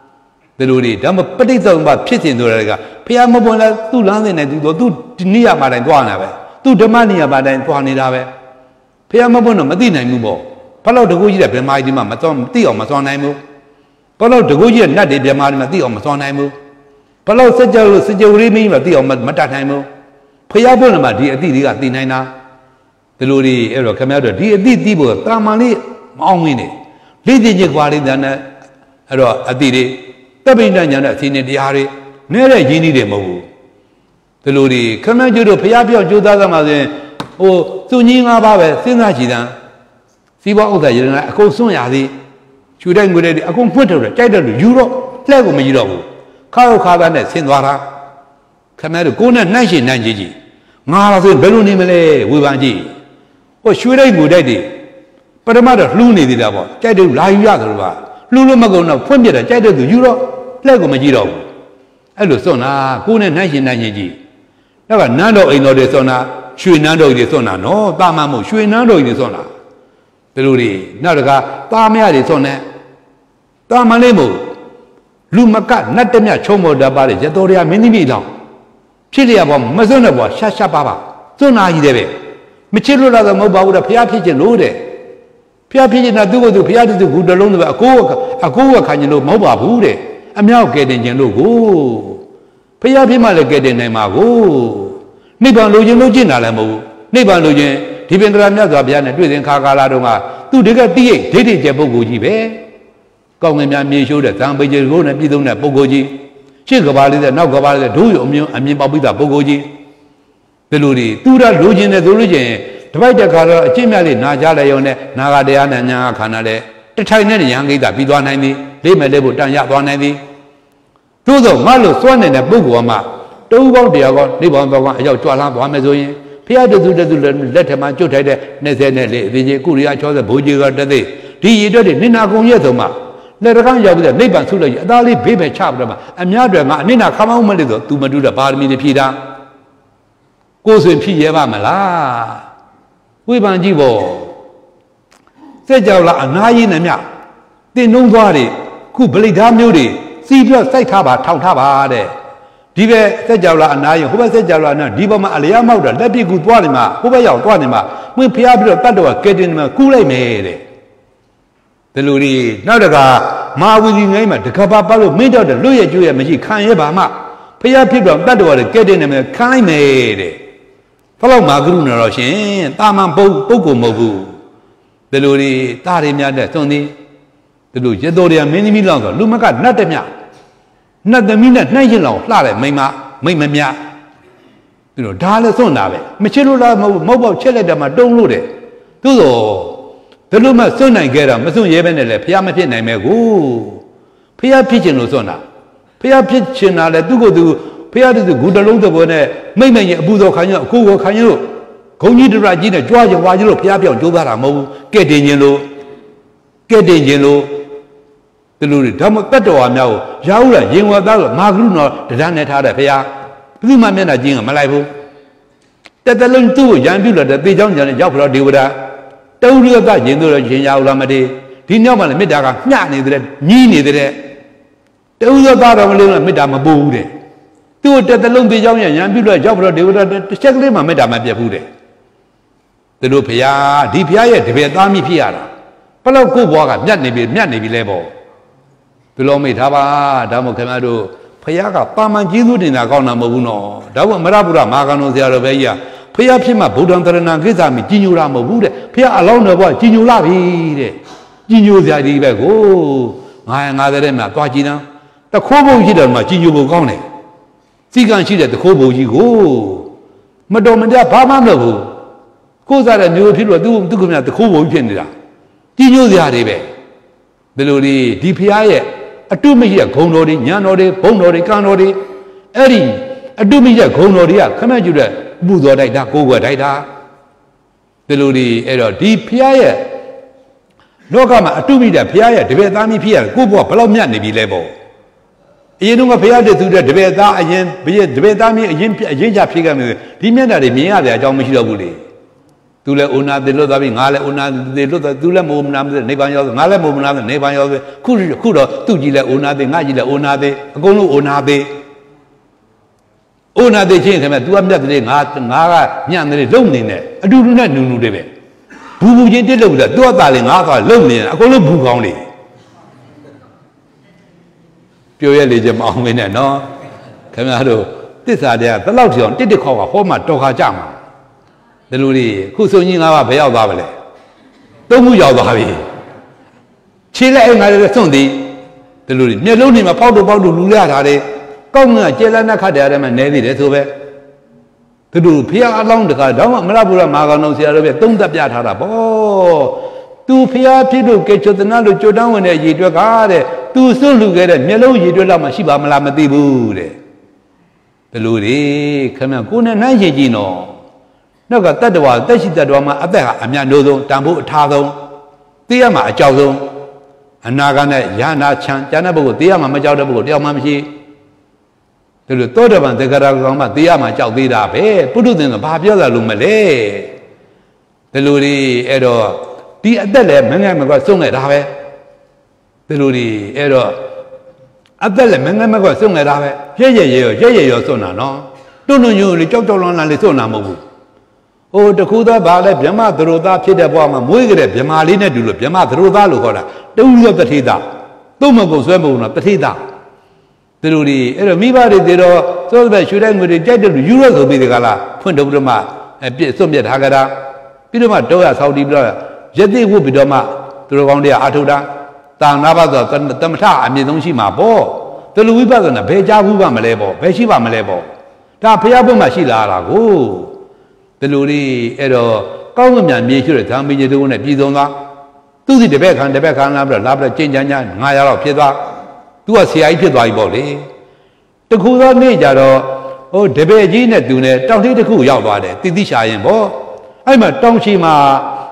the luri dambo patit thong ba phit sin so de ka phaya ma pwint la tu lan sin ne tu ni ya ma dai twa na be tu dhamma ni ya ma dai twa ni da be phaya ma pwint no ma ti nain bu po ဘာလို့တကူကြီးတဲ့ဗြဟ္မာကြီးမှမစောသိအောင်မစောနိုင်ဘူးဘာလို့တကူကြီးရဲ့နတ်တွေဗြဟ္မာတွေမှသိအောင်မစောနိုင်ဘူးဘာလို့စัจ java လို့စัจ java လေးမင်းမှသိအောင်မတတ်နိုင်ဘူးဖျားပွင့်လည်းမှဒီအတိတွေကသိနိုင်တာဒီလိုတွေအဲ့တော့ခင်ဗျားတို့ဒီအတိသိဖို့တာမန်လေးမအောင်မင်းနေလေ့ကျင့်ချက်ကွာလေးတန်းနဲ့အဲ့တော့အတိတွေတပ်ပိဋကညာနဲ့အစီအစဉ်တရားတွေနဲတဲ့ရင်းနှီးတွေမဟုတ်ဘူးဒီလိုတွေခင်ဗျားတို့ဖျားပြောက်ကြိုးစားသမှာဆိုရင်ဟိုသူကြီး၅ပါးပဲစဉ်းစားကြည့်တမ်းစီးပွားဥစ္စာရင်းအကုန်စွန့်ရသည်ချူတဲ့ငွေတွေအကုန်ဖွင့်ထုတ်တယ်ကြိုက်တယ်လို့ယူတော့လှဲ့ကိုမယူတော့ဘူးခါတော့ခါသားနဲ့ဆင်းသွားတာခင်ဗျားတို့ကိုယ်နဲ့နှိုင်းရှင်နိုင်ကြည့်ငါလာဆိုဘယ်လိုနေမလဲဝေဖန်ကြည့်ဟိုရွှေတဲ့ငွေတိုက်တွေပထမတော့လှူးနေသေးတာပေါ့ကြိုက်တယ်လာယူရတယ်လို့ပါလှူးလို့မကုန်တော့ဖွင့်ပြတယ်ကြိုက်တယ်သူယူတော့လှဲ့ကိုမကြည့်တော့ဘူးအဲ့လိုစွန့်တာကိုယ်နဲ့နှိုင်းရှင်နိုင်ကြည့်နောက်ကနန်းတော်အိမ်တော်တွေစွန့်တာရွှေနန်းတော်တွေစွန့်တာနော်တာမန်မို့ရွှေနန်းတော်တွေစွန့်တာဒီလိုတွေနောက်တကသားမရတွေစွန့်နေတာမန်လေးမို့လူမကနတ်တမြချုံမော်တပါတဲ့ရတော်ရမင်းသမီးလောင်ဖြစ်လျက်ပေါ်မစွန့်တဲ့ပေါ်ရှာပါစွန့်နာကြီးတယ်ပဲမချစ်လို့လာတော့မဟုတ်ပါဘူးတဲ့ဖျားဖြစ်ခြင်းလို့တဲ့ဖျားဖြစ်ခြင်းကသူ့ကိုယ်သူဖျားတူဂူတလုံးတပဲအကိုကခံခြင်းလို့မဟုတ်ပါဘူးတဲ့အမြောက်ကဲတင်ခြင်းလို့ကိုဖျားဖြစ်မှလည်းကဲတင်နိုင်မှာကိုနိဗ္ဗာန်လိုချင်လို့ကျင့်တာလည်းမဟုတ်ဘူးနိဗ္ဗာန်လိုချင်ဒီပင်တရာမြတ်စွာဘုရားနဲ့တွေ့စဉ်ခါကာလတုန်းကသူတကယ်တိရိတ်ဒိဋ္ဌိကျပုဂ္ဂိုလ်ကြီးပဲကောင်းငင်များမြေရှိုးတဲ့သံပိကျေကိုနဲ့ပြည်သုံးတဲ့ပုဂ္ဂိုလ်ကြီးရှေ့ကဘာလေးတဲ့နောက်ကဘာလေးတဲ့ဒုယုံအမြင်ပေါက်ပြီးသားပုဂ္ဂိုလ်ကြီးဒီလိုတွေသူရလိုချင်တယ်ဆိုလို့ချင်းတပိုက်တက်ခါတော့အကျင့်မြတ်လေးနာကြလဲရုံနဲ့နာဂတရားနဲ့ညာခန္ဓာနဲ့တထိုင်နဲ့ရဟန်းကိစ္စပြီးသွားနိုင်သည်လေးမဲ့လေးဖို့တန်ရသွားနိုင်သည်သို့သောငါလို့စွန့်နေတဲ့ပုဂ္ဂိုလ်ကမှတုံးပေါင်းတရားကောနိဗ္ဗာန်ဘဝအရောက်ကြွလာသွားမယ်ဆိုရင်ဖျားတူလက်ထမကျွတ်ထိုက်တဲ့24အသေးကြီးကုရိယာ60ဘိုးကြီးကတသိဒီရည်အတွက်တွေနိနာကုံရဲ့ဆုံးမှာလက်တကန်းရောက်ပြီးနိဗ္ဗာန်ဆုလို့ရအသားလေးဘေးပဲချပြီးတော့မှအများတွေငါအနိနာခမောင်းမလို့ဆိုသူမတူတဲ့ပါရမီတွေဖြည့်တာကိုယ်ဆိုရင်ဖြည့်ရပါမလားဝိပန်ကြည့်ပေါ့စက်ကြောက်လားအနာကြီးနဲ့မြတင်နှုံးသွားတွေခုဗလိသားမျိုးတွေစီးပြစိုက်ထားပါထောင်ထားပါတဲ့ဒီပဲစက်ကြောက်လားအနာရင်ဟိုဘက်စက်ကြောက်လားအနာဒီဘက်မှာအလျားမောက်တာလက်ပြကူသွားနေမှာဟိုဘက်ရောက်သွားနေမှာမင်းဖျားပြီးတော့တတ်တော့ကဲတင်မှာကူးလိုက်မယ်တဲ့ဒီလိုကြီးနောက်တကမာဝီစီငိုင်းမှာတကပါပတ်လို့မင်းတော့လွတ်ရကျွရမရှိခံရပါမှဖျားဖြစ်တော့တတ်တော့ကဲတင်နေမှာခိုင်းမယ်တဲ့ဘယ်လောက်မာကရုနေတော့ရှင်တာမန်ပုဂ္ဂိုလ်မဟုတ်ဘူးဒီလိုကြီးတာရီများတဲ့သွန်သည်ဒီလိုရတော်ရမင်းသမီးလောက်ဆိုလူမကနတ်တမြနတ်သမီးနဲ့နှိုင်းရင်လောက်လှတဲ့မိမမြဒီလိုဒါလည်းစွန့်တာပဲမချစ်လို့လားမဟုတ်ပေါ့ချက်လိုက်တယ်မှာတုံးလို့တယ်သို့သောဒီလိုမှစွန့်နိုင်ခဲ့တာမစွန့်ရဲပဲနဲ့လေဖះမဖြစ်နိုင်မဲ့ကိုဖះဖြစ်ခြင်းလို့စွန့်တာဖះဖြစ်ခြင်းတာလေသူ့ကိုယ်သူဖះတူဂူတလုံးသဘောနဲ့မိမရဲ့အပူတော်ခံရအကိုကိုခံရလို့ဂုံကြီးတရကြီးနဲ့ကြွားကြွားကြီးလို့ဖះပြောင်းကြိုးစားတာမဟုတ်ဘူးကဲ့တင်ခြင်းလို့ဒီလိုတွေဓမ္မတတ္တဝါများကိုရာဟုလာရင်ဝတ်သားလို့မာကရုတော်တရားနဲ့ထားတဲ့ဘုရားဘယ်သူမှမျက်နှာကျင်းကမလိုက်ဘူးတက်တလုံးသူ့ကိုရံပြုလို့တဲ့သေချောင်းကြံနဲ့ရောက်ပြီးတော့ဒေဝတာတုံးရကရင်တို့ရင်ရာဟုလာမတည်းဒီနောက်မှလည်းမေတ္တာကမျှနေတဲ့ညီးနေတဲ့တုံးရကတော့မလို့မေတ္တာမပူဘူးတဲ့သူ့တက်တလုံးသေချောင်းရံပြုလို့ရောက်ပြီးတော့ဒေဝတာတစ်ချက်ကလေးမှမေတ္တာမပြတ်ဘူးတဲ့သူတို့ဘုရားဒီဘုရားရဲ့တပည့်သားမိဖြစ်ရတာဘလို့ကိုယ့်ဘွားကမြတ်နေပြီလဲပေါ့ဒီလိုမိထားပါဒါမို့ခင်ဗျားတို့ဖះကပါမန်ကျေးဇူးတင်တာကောင်းတာမဟုတ်ဘူးနော်ဒါကမရပုရမာကံတော်ဆရာတော်ပဲကြီးကဖះဖြစ်မှဗုဒ္ဓံတရဏံကိစ္စမိကြီးညိုတာမဟုတ်ဘူးတဲ့ဖះအလောင်းတော်ဘွားကြီးညိုလာပြီတဲ့ကြီးညိုစရာဒီပဲကို950တဲ့မှာသွားကြည့်တန်းတခိုးဘုံရှိတယ်မှာကြီးညိုဖို့ကောင်းတယ်စီကံရှိတဲ့တခိုးဘုံကြီးကိုမတော်မတရားဘာမှမလုပ်ဘူးကိုယ်စားတဲ့မျိုးဖြစ်လို့သူကမြတခိုးဘုံဖြစ်နေတာကြီးညိုစရာတွေပဲဒီလိုဒီဖះရဲ့အတုမရှိတဲ့ဂုံတော်တွေညာတော်တွေဘုံတော်တွေကံတော်တွေအဲ့ဒီအတုမရှိတဲ့ဂုံတော်တွေကခမကျူတဲ့ပူဇော်တိုက်တာကိုယ်ွယ်တိုက်တာဒီလိုအဲ့တော့ဒီဖះရဲ့ Lokama atumida Pia, Debetami Pia, Kubo, Palomia, Bilebo. You know, Pia de Debeta, again, Debetami, Jinja Pigam, Dimena de Mia, the Ajamishila. Tula una de Lodavi, Nala, una de Tula Mumnam, the Nebanyo, Nala Mumnam, the Nebanyo, Kuro, Tujila, una de Najila, una de Gonu, una de Una de Jinka, Duamda, Nara, Yan, the Lonely, I do not know the Bubu Jinda, Dualing, Arthur, Lonely, I go to Book only. Pure legend, Mahomina, no? Camado, this idea, the Laution, did the call a Homa Toka Jama. The Ludi, who so in our Bayal Babele. Don't move your baby. Chile and I Sunday. The Ludi, Meloni, my powder about Lula, come a Jelana Cadam and Nelly, that's over. To do Pia along the car, don't Marabura Magano, don't the Piatara. Oh, two Pia people get to the Nalo Jordan when they eat your garden. Too soon to get a mellow, you do Lamashiba Malamati. The Ludi, come and go and Najino. No, that was that is the drama at there. I'm not no Tambu Tado, Tiama Jaudo, and Nagana, Yana Chan, Janabu, Tiama Majaudabu, Diamamshi. The third one, the Garagama, Tiama Jaudida, put in the Babiola Lumale. The Ludi Edo, the Adele, Mangamaga Sung at Have. The Ludi Edo Adele, Mangamaga Sung at Have. Jay, Sona, no? Don't know you, the Jotolon and the Sonamu. Oh, the Kuda Bale, Bema, the Roda, Pida Bama, Mugre, Bemalina, Dulu, Bema, the Roda Lugola, don't you the Tida? Don't go Zwemuna, Petida. The Rudi, Miba did so that should end with the jet of Euros will be the Gala, Point of Roma, and Somiat Hagada, Pidoma Doya, Saudi Blood, Jetty would be Doma, to Rondia Atuda, Tanava, Tamata, and Midonshima Bo, the Louis and the Peja Vuba Malebo, Peshiva Malebo, Ta Piabu Mashila, go. The Ludi Edo, Government made sure that we do a Pizona. Do the back and the back and Labra change and Naya Pieda. Do a CI Piedai body. The Kuda Nejaro, oh, Debe Gina Dune, don't hit the Ku Yawade, Tidisha and Bo. I'm a Tonshima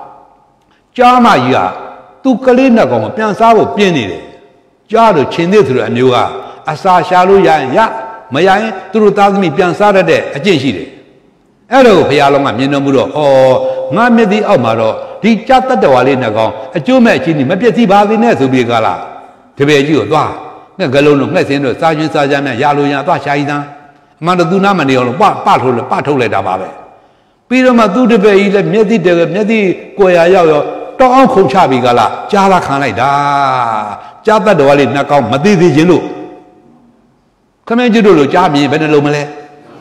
Jama Ya, Tu Kalina Gom, Piansavo Pieni, Jaro Chinitru and Yuga, Asa Shaluya and Ya, Maya, Turutazmi Piansara de, a Jinshi. Hello, Pialoma, Minamuro, or Mamedi Omaro, the Chata de Walinagon, a Jumachini, Mapeti Badines to be Gala. To be you, Nagalono, Messino, Sergeant Sergeant, Yaluya, Shaida, Mandadunamani or Patul Babe. Peter Madu de Bay, Medi, Koya, Tom Chabi Gala, Jala Kanada, Chata de Walinacom, Madidi Jilu. Come and you do Jami, Benelomale.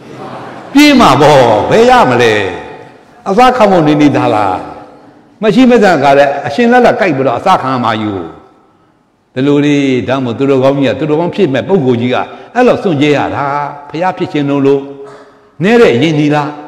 Pima bo, Bayamale. Azaka in Dala. Machima got a Shinala Kaibura, Azaka Mayu. The Ludi, Damo to the Gomia, to the one pit, Bogogia. I love Sunjaya, Payapichinolo, Nere Yinila.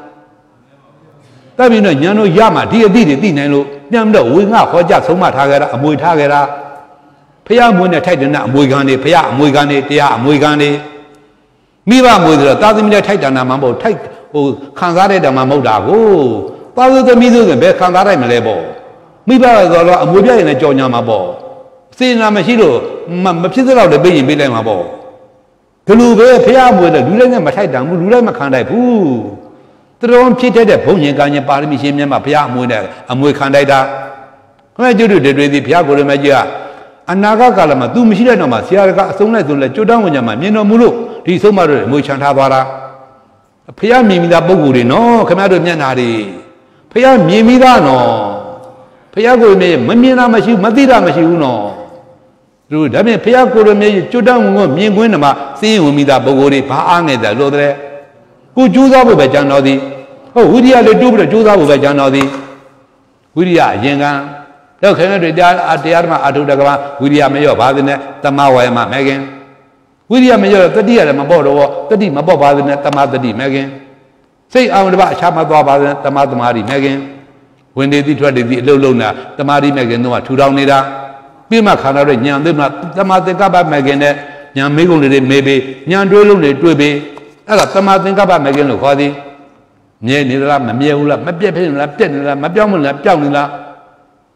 Tabino Yano Yama, dear Dinelo, Yamdo, wing up for just so much Hagara, Amui Hagara. Payamuna Titan, Muigani, Paya, Muigani, Tia, Muigani. Miva with the Tazimina Titan, Mambo, take, oh, Kanzare da Mamoda, oh, Palu the Mizu and Bear Kanzare Malebo. Miva, Amuja in a Jonamabo. See Namashiro, Mapizal of the Bay in Bilamabo. Tulu, Pia with a Lulan and Matitan, Lulan Makandai, poo. The own cheated a pony Ganya Parmishim Mapia Muda, Amui Kandaida. When I do the Ready Piago Magia. Anaga Kalama, do Mishina, Sierra, Sona, Jodan, Yamino Mulu, Risomar, Muchantabara. Pia Mimida Boguri, no, Camado Mianari. Pia Mimida, no. Piago me, Mamina Mashi, Madira Mashiuno. Through Dame Piago me, Jodan, Minguinama, seeing Umida Boguri, Paane, the Lodre. Who Juza with Janodi? Oh, Udia the Dubra Juza with Janodi. Udia, Yenga. No, can I at the Arma Adudagama, William Mayo Badine, Tamawa Megan. William Mayo, the dear Mabodo, the Dima Bobadine, Tamada di Megan. Say, I want about Chama Bobadine, Tamadamari Megan. When they did try the Luna, Tamari Megan, no, 2 down Nida. Bima Canary, Yan, Tamadagaba Megan, Yan Migul, maybe, Yan Dulu, Dwebe, Ella Tamadagaba Megan, Locodi, Nila, Mamula, Mapia, Mapiamula, Piamula.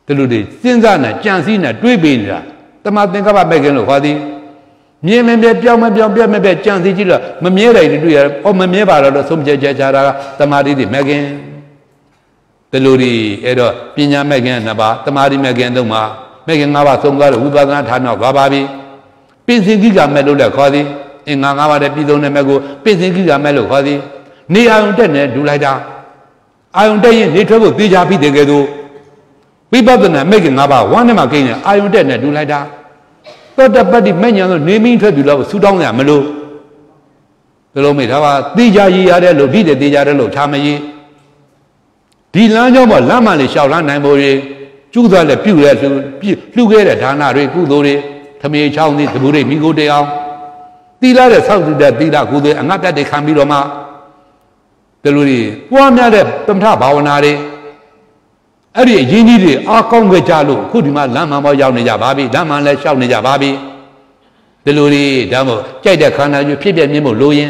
ဒီလိုတွေစဉ်းစားနေကြံစည်နေတွေးပြီးနေတာတမသင်္ကပ္ပမဲ့ခင်လို့ခေါ်သည်မြင်မမြဲပြောင်းမပြောင်းပြက်မပြက်ကြံစည်ကြည့်လို့မမြဲတယ်တွေ့ရမမြဲပါတော့ဆုံးဖြတ်ချက်ချတာကတမာတိတွေမဲ့ခင်ဒီလိုတွေအဲ့တော့ပညာမဲ့ခင်နှစ်ပါးတမာတိမဲ့ခင်သုံးပါးမဲ့ခင်၅ပါးသုံးသွားလို့ဝိပဿနာဌာနသွားပါပြီပင်စင်ကိကမဲ့လို့လည်းခေါ်သည်အင်္ဂါ၅ပါးတဲ့ပြည်စုံတဲ့မဲ့ကိုပင်စင်ကိကမဲ့လို့ခေါ်သည်နေအာယုံတက်နေဒူလိုက်တာအာယုံတက်ရင်နေထွက်ဖို့သိချပြီးတယ်ကဲသို့ဝိပဿနာမဲ့ခင်၅ပါးဝမ်းနဲ့မှကိန်းနေအာယုံတက်နေဒူလိုက်တာသောတပတ္တိမဲ့ညာဆိုနေမင်းထွက်ပြီလို့ဆူတောင်းရမလို့ဒီလိုမိထားပါသိကြရည်ရတဲ့လို့ဒီတဲ့သိကြတဲ့လို့ထားမရည်ဒီလမ်းကြောင်းမှာလမ်းမှလေးလျှောက်လမ်းနိုင်ဖို့ရကျူးသွားလဲပြုလဲလှူခဲ့တဲ့ဒါနတွေကုသိုလ်တွေသမီးချောင်းသည်တပူတွေမိကိုတေအောင်သီလတဲ့ဆောက်တည်တဲ့သီလကုသိုလ်အငတ်တက်တွေခံပြီးတော့မှဒီလိုတွေပွားများတဲ့သမထဘာဝနာတွေအဲ့ဒီအရင်ကြီးတွေအားကောင်းကြကြလို့အခုဒီမှာလမ်းမှပေါ်ရောက်နေကြပါပြီလမ်းမှလည်းလျှောက်နေကြပါပြီဒီလိုတွေဒါမို့ကြိုက်တဲ့ခန္ဓာယူဖြစ်ပြမြင်ဖို့လိုရင်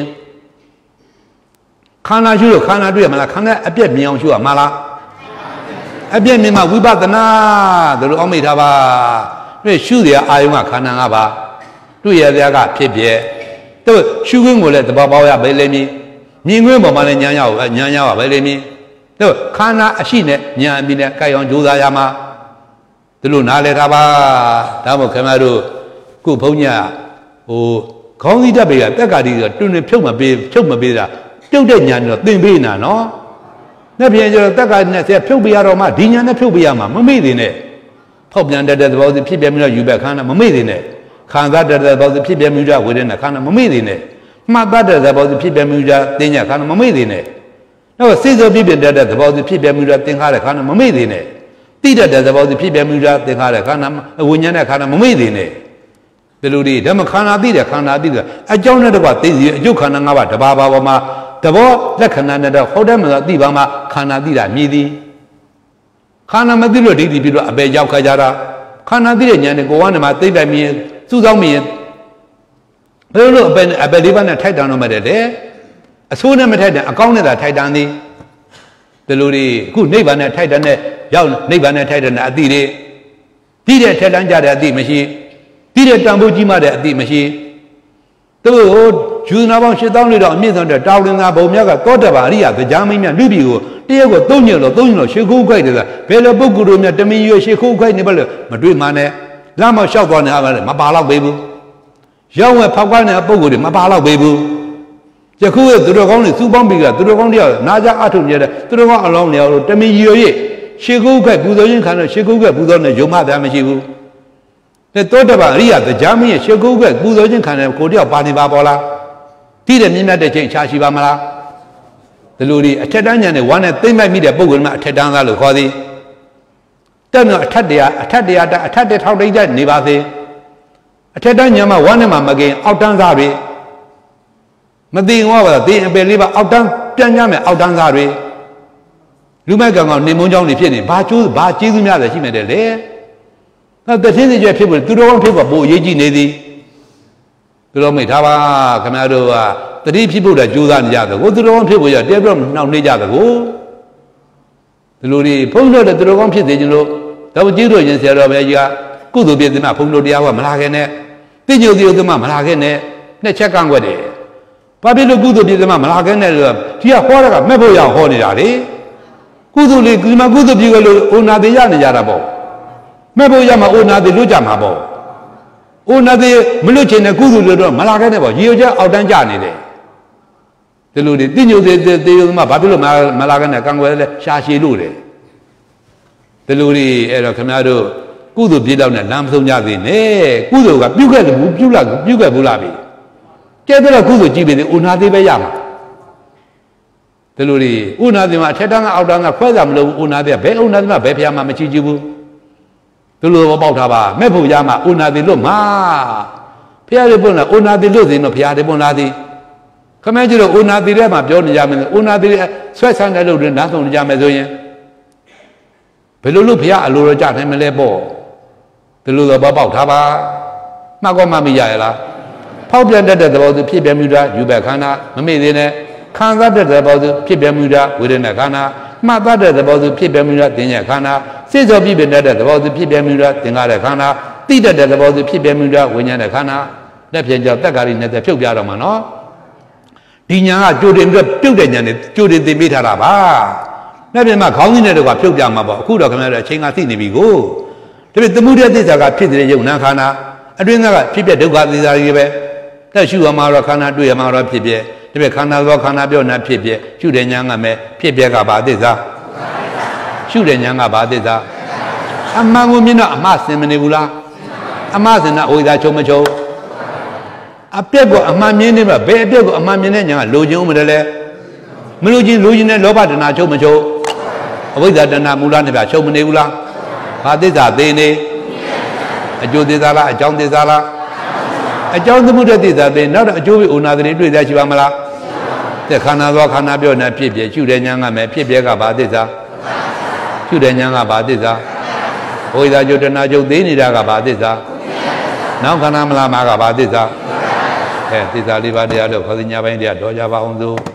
ခန္ဓာရှုလို့ခန္ဓာတွေ့ရမလားခန္ဓာအပြက်မြင်အောင်ရှုရမှာလားအပြက်မြင်မှဝိပဿနာတို့လိုအောင်မိထားပါတွေ့ရှုရအာယုံကခန္ဓာ၅ပါးတွေ့ရတဲ့ကဖြစ်ပြတို့ရှုခွင့်ကိုလည်းတဘာပေါရပဲလေမြင်မြင်ခွင့်ပေါ်မှာလည်းညာရပဲလေမြင်တို့ခန္ဓာအရှိနဲ့ညာအမိနဲ့ကြိုက်အောင်ကြိုးစားရမှာဒီလိုနားလဲထားပါဒါမို့ခင်ဗျားတို့ခုဘုန်းကြီးဟိုခေါင်းစည်းတက်ပေကတက်ကတိကတွင်တွင်ဖြုတ်မပေးတာပြုတ်တဲ့ညာတော့သင်ပေးနေတာနော်နှစ်ပြန်ကျတော့တက်ကနဲ့ဆက်ဖြုတ်ပေးရတော့မှဒီညာနဲ့ဖြုတ်ပေးရမှာမမေ့သေးနဲ့ဖောက်ပြန်တဲ့သဘောစီဖြစ်ပြပြီးတော့ယူပဲခန္ဓာမမေ့သေးနဲ့ခံစားတဲ့သဘောစီဖြစ်ပြပြီးတော့ဝေဒနာခန္ဓာမမေ့သေးနဲ့မှတ်သားတဲ့သဘောစီဖြစ်ပြပြီးတော့သင်ညာခန္ဓာမမေ့သေးနဲ့တော့စိတ်ဆိုဖြစ်ပြတဲ့သဘောစီဖြစ်ပြပြီးတော့သင်္ခါရခန္ဓာမမေ့သေးနဲ့တိတဲ့သဘောစီဖြစ်ပြပြီးတော့သင်္ခါရခန္ဓာဝိညာဉ်နဲ့ခန္ဓာမမေ့သေးနဲ့ဒီလိုတွေဓမ္မခန္ဓာသိတဲ့ခန္ဓာသိတဲ့အကြောင်းနဲ့တကွသိစီအကျုပ်ခန္ဓာ၅ပါးတဘာဘာပေါ်မှာသဘောလက္ခဏာနဲ့တော့ဟုတ်တယ်မလားသိပါမှခန္ဓာသိတာမြည်သည်ခန္ဓာမသိလို့ဒိဋ္ဌိပြီးတော့အပေရောက်ခါကြတာခန္ဓာသိတဲ့ဉာဏ်နဲ့ကိုယ်ဝမ်းနဲ့မှသိလိုက်မြင်စူးစောင်းမြင်ဘယ်လိုအပေလေးပါးနဲ့ထိုက်တန်တော့မှတဲ့အဆိုးနဲ့မထိုက်တဲ့အကောင်းနဲ့သာထိုက်တန်သည်ဒီလိုတွေအခုနိဗ္ဗာန်နဲ့ထိုက်တန်တဲ့ရောက်နိဗ္ဗာန်နဲ့ထိုက်တန်တဲ့အတိတွေပြီးတဲ့ထက်တန်းကြတဲ့အတိမရှိပြီးတဲ့တန်ဖိုးကြီးမှတဲ့အတိမရှိသူ့ဟိုယူနာပေါင်း8000လေးတော့အမြင့်ဆုံးတဲ့တောင်လင်္ကာဘုံမြတ်ကသောတပန်အရိယတရားမင်းမြတ်လူပြည်ကိုတရက်ကို3ညလို့ရှေခိုးခိုက်တယ်ဘယ်လိုပုဂ္ဂိုလ်တို့မြတ်တမီရွှေရှေခိုးခိုက်နေပါလို့မတွေ့မှနဲ့လမ်းမလျှောက်သွားနေပါလေမပါတော့ပေးဘူးရောက်ဝဲဖောက်ကားနေတဲ့ပုဂ္ဂိုလ်တွေမပါတော့ပေးဘူးယခုရဲ့သူတော်ကောင်းတွေစူပေါင်းပြီးကသူတော်ကောင်းတယောက်နာကြအထုံနေတဲ့သူတော်ကောင်းအလောင်းလျော်လို့တမီရွှေရှေခိုးခိုက်ပူဇော်ခြင်းခံလို့ရှေခိုးခိုက်ပူဇော်နေယုံမှဗျာမရှိဘူးသောတပန်အရိယတရားမင်းရဲ့ရှေခိုးခိုက်ပူဇော်ခြင်းခံတဲ့ကိုတယောက်ပါနေပါပေါ်လားတိတဲ့မြင့်မြတ်တဲ့ချိန်ချာရှိပါမလားဒီလိုဒီအထက်တန်းညာနဲ့ဝမ်းနဲ့သိမ့်မိုက်မိတဲ့ပုဂ္ဂိုလ်မှအထက်တန်းသားလို့ခေါ်သည်တက်တော့အထက်တဲ့ထောက်တိတ်တဲ့နေပါစေအထက်တန်းညာမှာဝမ်းနဲ့မှမကင်အောက်တန်းသားတွေမသိငေါပါသိအပယ်လေးပါအောက်တန်းပြန်ကြမယ်အောက်တန်းသားတွေလူမိုက်ကောင်နေမုန်းကြောင်းတွေဖြစ်နေဘာကျေးဇူးများလဲရှိနေတယ်လေအဲ့တခြင်းစီကျွဲဖြစ်ဖို့သူတော်ကောင်းဖြစ်ဖို့ပိုအရေးကြီးနေသည်သူတော်မိတ်ထားပါခင်ဗျားတို့ကတတိဖြစ်ဖို့တည်းကြိုးစားနေကြတယ်ကိုသူတော်ကောင်းဖြစ်ဖို့ရတဲပြီးတော့နှောင့်နှေးကြတယ်ကိုဒီလိုတွေဘုန်းတော်တဲ့သူတော်ကောင်းဖြစ်စေခြင်းလို့တော့ကျေးဇူးရှင်ဆရာတော်ဘုရားကြီးကကုသိုလ်ပြည့်စုံမှဘုန်းတော်တရားကမလာခဲ့နဲ့တိညိုတိယုသမမလာခဲ့နဲ့နှစ်ချက်ကန့်ွက်တယ်ဘာဖြစ်လို့ကုသိုလ်ပြည့်စုံမှမလာခဲ့နဲ့လို့ဒီကဟောတာကမဲ့ဖို့ရဟောနေတာလေကုသိုလ်လေးဒီမှာကုသိုလ်ပြည့်လို့အိုနာသေးရနေကြတာပေါ့မဲ့ဖို့ရမှာအိုနာသေးလွတ်ကြမှာပေါ့အိုနာသေးမလွတ်ချင်တဲ့ကုသိုလ်တွေတော့မလာခဲ့နဲ့ပေါ့ရေရွှဲအောက်တန်းကြနေတယ်ဒီလိုတွေတိညိုသေးသေးမှဘာဖြစ်လို့မလာခဲ့နဲ့ကံွယ်လဲရှာရှည်လို့တယ်ဒီလိုတွေအဲ့တော့ခင်ဗျားတို့ကုသိုလ်ပြည့်တော့နဲ့လမ်းမဆုံးကြသေးနဲ့ကုသိုလ်ကပြုခဲ့တယ်ဘူးပြုခဲ့ဘူးလားပြီကျဲတော့ကုသိုလ်ကြည့်ပြီအိုနာသေးပဲရမှာဒီလိုတွေအိုနာသေးမှာအထက်တန်းကအောက်တန်းကခွဲစားမလို့အိုနာသေးကဘယ်အိုနာသေးမှဘယ်ဖျားမှမချီကြည့်ဘူးဒီလိုပေါက်ထားပါမဲ့ဖို့ရမှာအိုနာသေးလို့မှာဖျားတွေပွင့်လာအိုနာသေးလို့စင်တော့ဖျားတွေပွင့်လာသည်ခမဲကျတော့အိုနာသေးတဲ့မှာပြောနေကြမယ်အိုနာသေးဆွဲဆန်းတဲ့လို့နားဆုံးနေကြမယ်ဆိုရင်ဘယ်လိုလုပ်ဖျားအလိုတော့ကြနိုင်မလဲပေါ့ဒီလိုတော့ပေါက်ထားပါမှတ်ကောမှမရရလားဖောက်ပြန်တတ်တဲ့သဘောသူဖြစ်ပြမှုတာယူဘက်ခန္ဓာမမေ့သေးနဲ့ခံစားတတ်တဲ့သဘောသူဖြစ်ပြမှုတာဝေဒနာခန္ဓာမှတ်သားတဲ့သဘောသူဖြစ်ပြမှုလားသင်ရဲ့ခန္ဓာစိတ်စောပြည့်ပြတဲ့သဘောသူဖြစ်ပြမှုလားသင်္ခါရခန္ဓာသိတတ်တဲ့သဘောသူဖြစ်ပြမှုလားဝိညာဉ်ရဲ့ခန္ဓာလက်ဖြင့်ကြောင့်တက္ကာရီနဲ့ဖြုတ်ပြတော့မှာနော်ဒီညာကကြိုတင်ပြီးပြုတ်တဲ့ညာနဲ့ကြိုတင်သိပေးထားတာပါလက်ဖြင့်မှခေါင်းစည်းနဲ့တော့ဖြုတ်ပြမှာပေါ့အခုတော့ခင်ဗျားတို့အချိန်ကသိနေပြီကိုဒါပေမဲ့သမုဒယသစ္စာကဖြစ်တဲ့ယုံနာခန္ဓာအတွင်းကဖြစ်ပြဒုက္ခသစ္စာကြီးပဲတက်ရှုရမှာတော့ခန္ဓာတွေ့ရမှာတော့ဖြစ်ပြဒါပေမဲ့ခန္ဓာသောခန္ဓာပြောနေဖြစ်ပြရှုတဲ့ညာကမဲ့ဖြစ်ပြကဘာသစ္စာရှုတဲ့ညာကဘာသစ္စာအမှန်ကိုမြင်တော့အမှားစင်မနေဘူးလားအမှားစင်တာဝိဇ္ဇာချုံမချုံအပြက်ကိုအမှန်မြင်နေမှာဘယ်အပြက်ကိုအမှန်မြင်တဲ့ညာကလိုချင်ဦးမတယ်လဲမလိုချင်တဲ့လောဘတဏှာချုံမချုံအဝိဇ္ဇာတဏှာမူလနဲ့ပြချုံမနေဘူးလားဘာသစ္စာသိနေအကျိုးသစ္စာလားအကြောင်းသစ္စာလားအကြောင်းသမုဒ္ဒသစ္စာသိနောက်တော့အကျိုးဝိဩနာတိတွေ့ရရှိပါမလားတဲ့ခန္ဓာသောခန္ဓာပြောနေဖြစ်ပြရှုတဲ့ညာကမဲ့ဖြစ်ပြကဘာသစ္စာရှုတဲ့ညာကဘာသစ္စာဝိဇ္ဇာကျုတဏှာကျုသိနေတာကဘာသစ္စာနောက်ခန္ဓာမလားမှာကဘာသစ္စာသစ္စာလေးပါးတရားလို့ခေါ်စီညာပိုင်းတရားတော်ကြပါအောင်စို့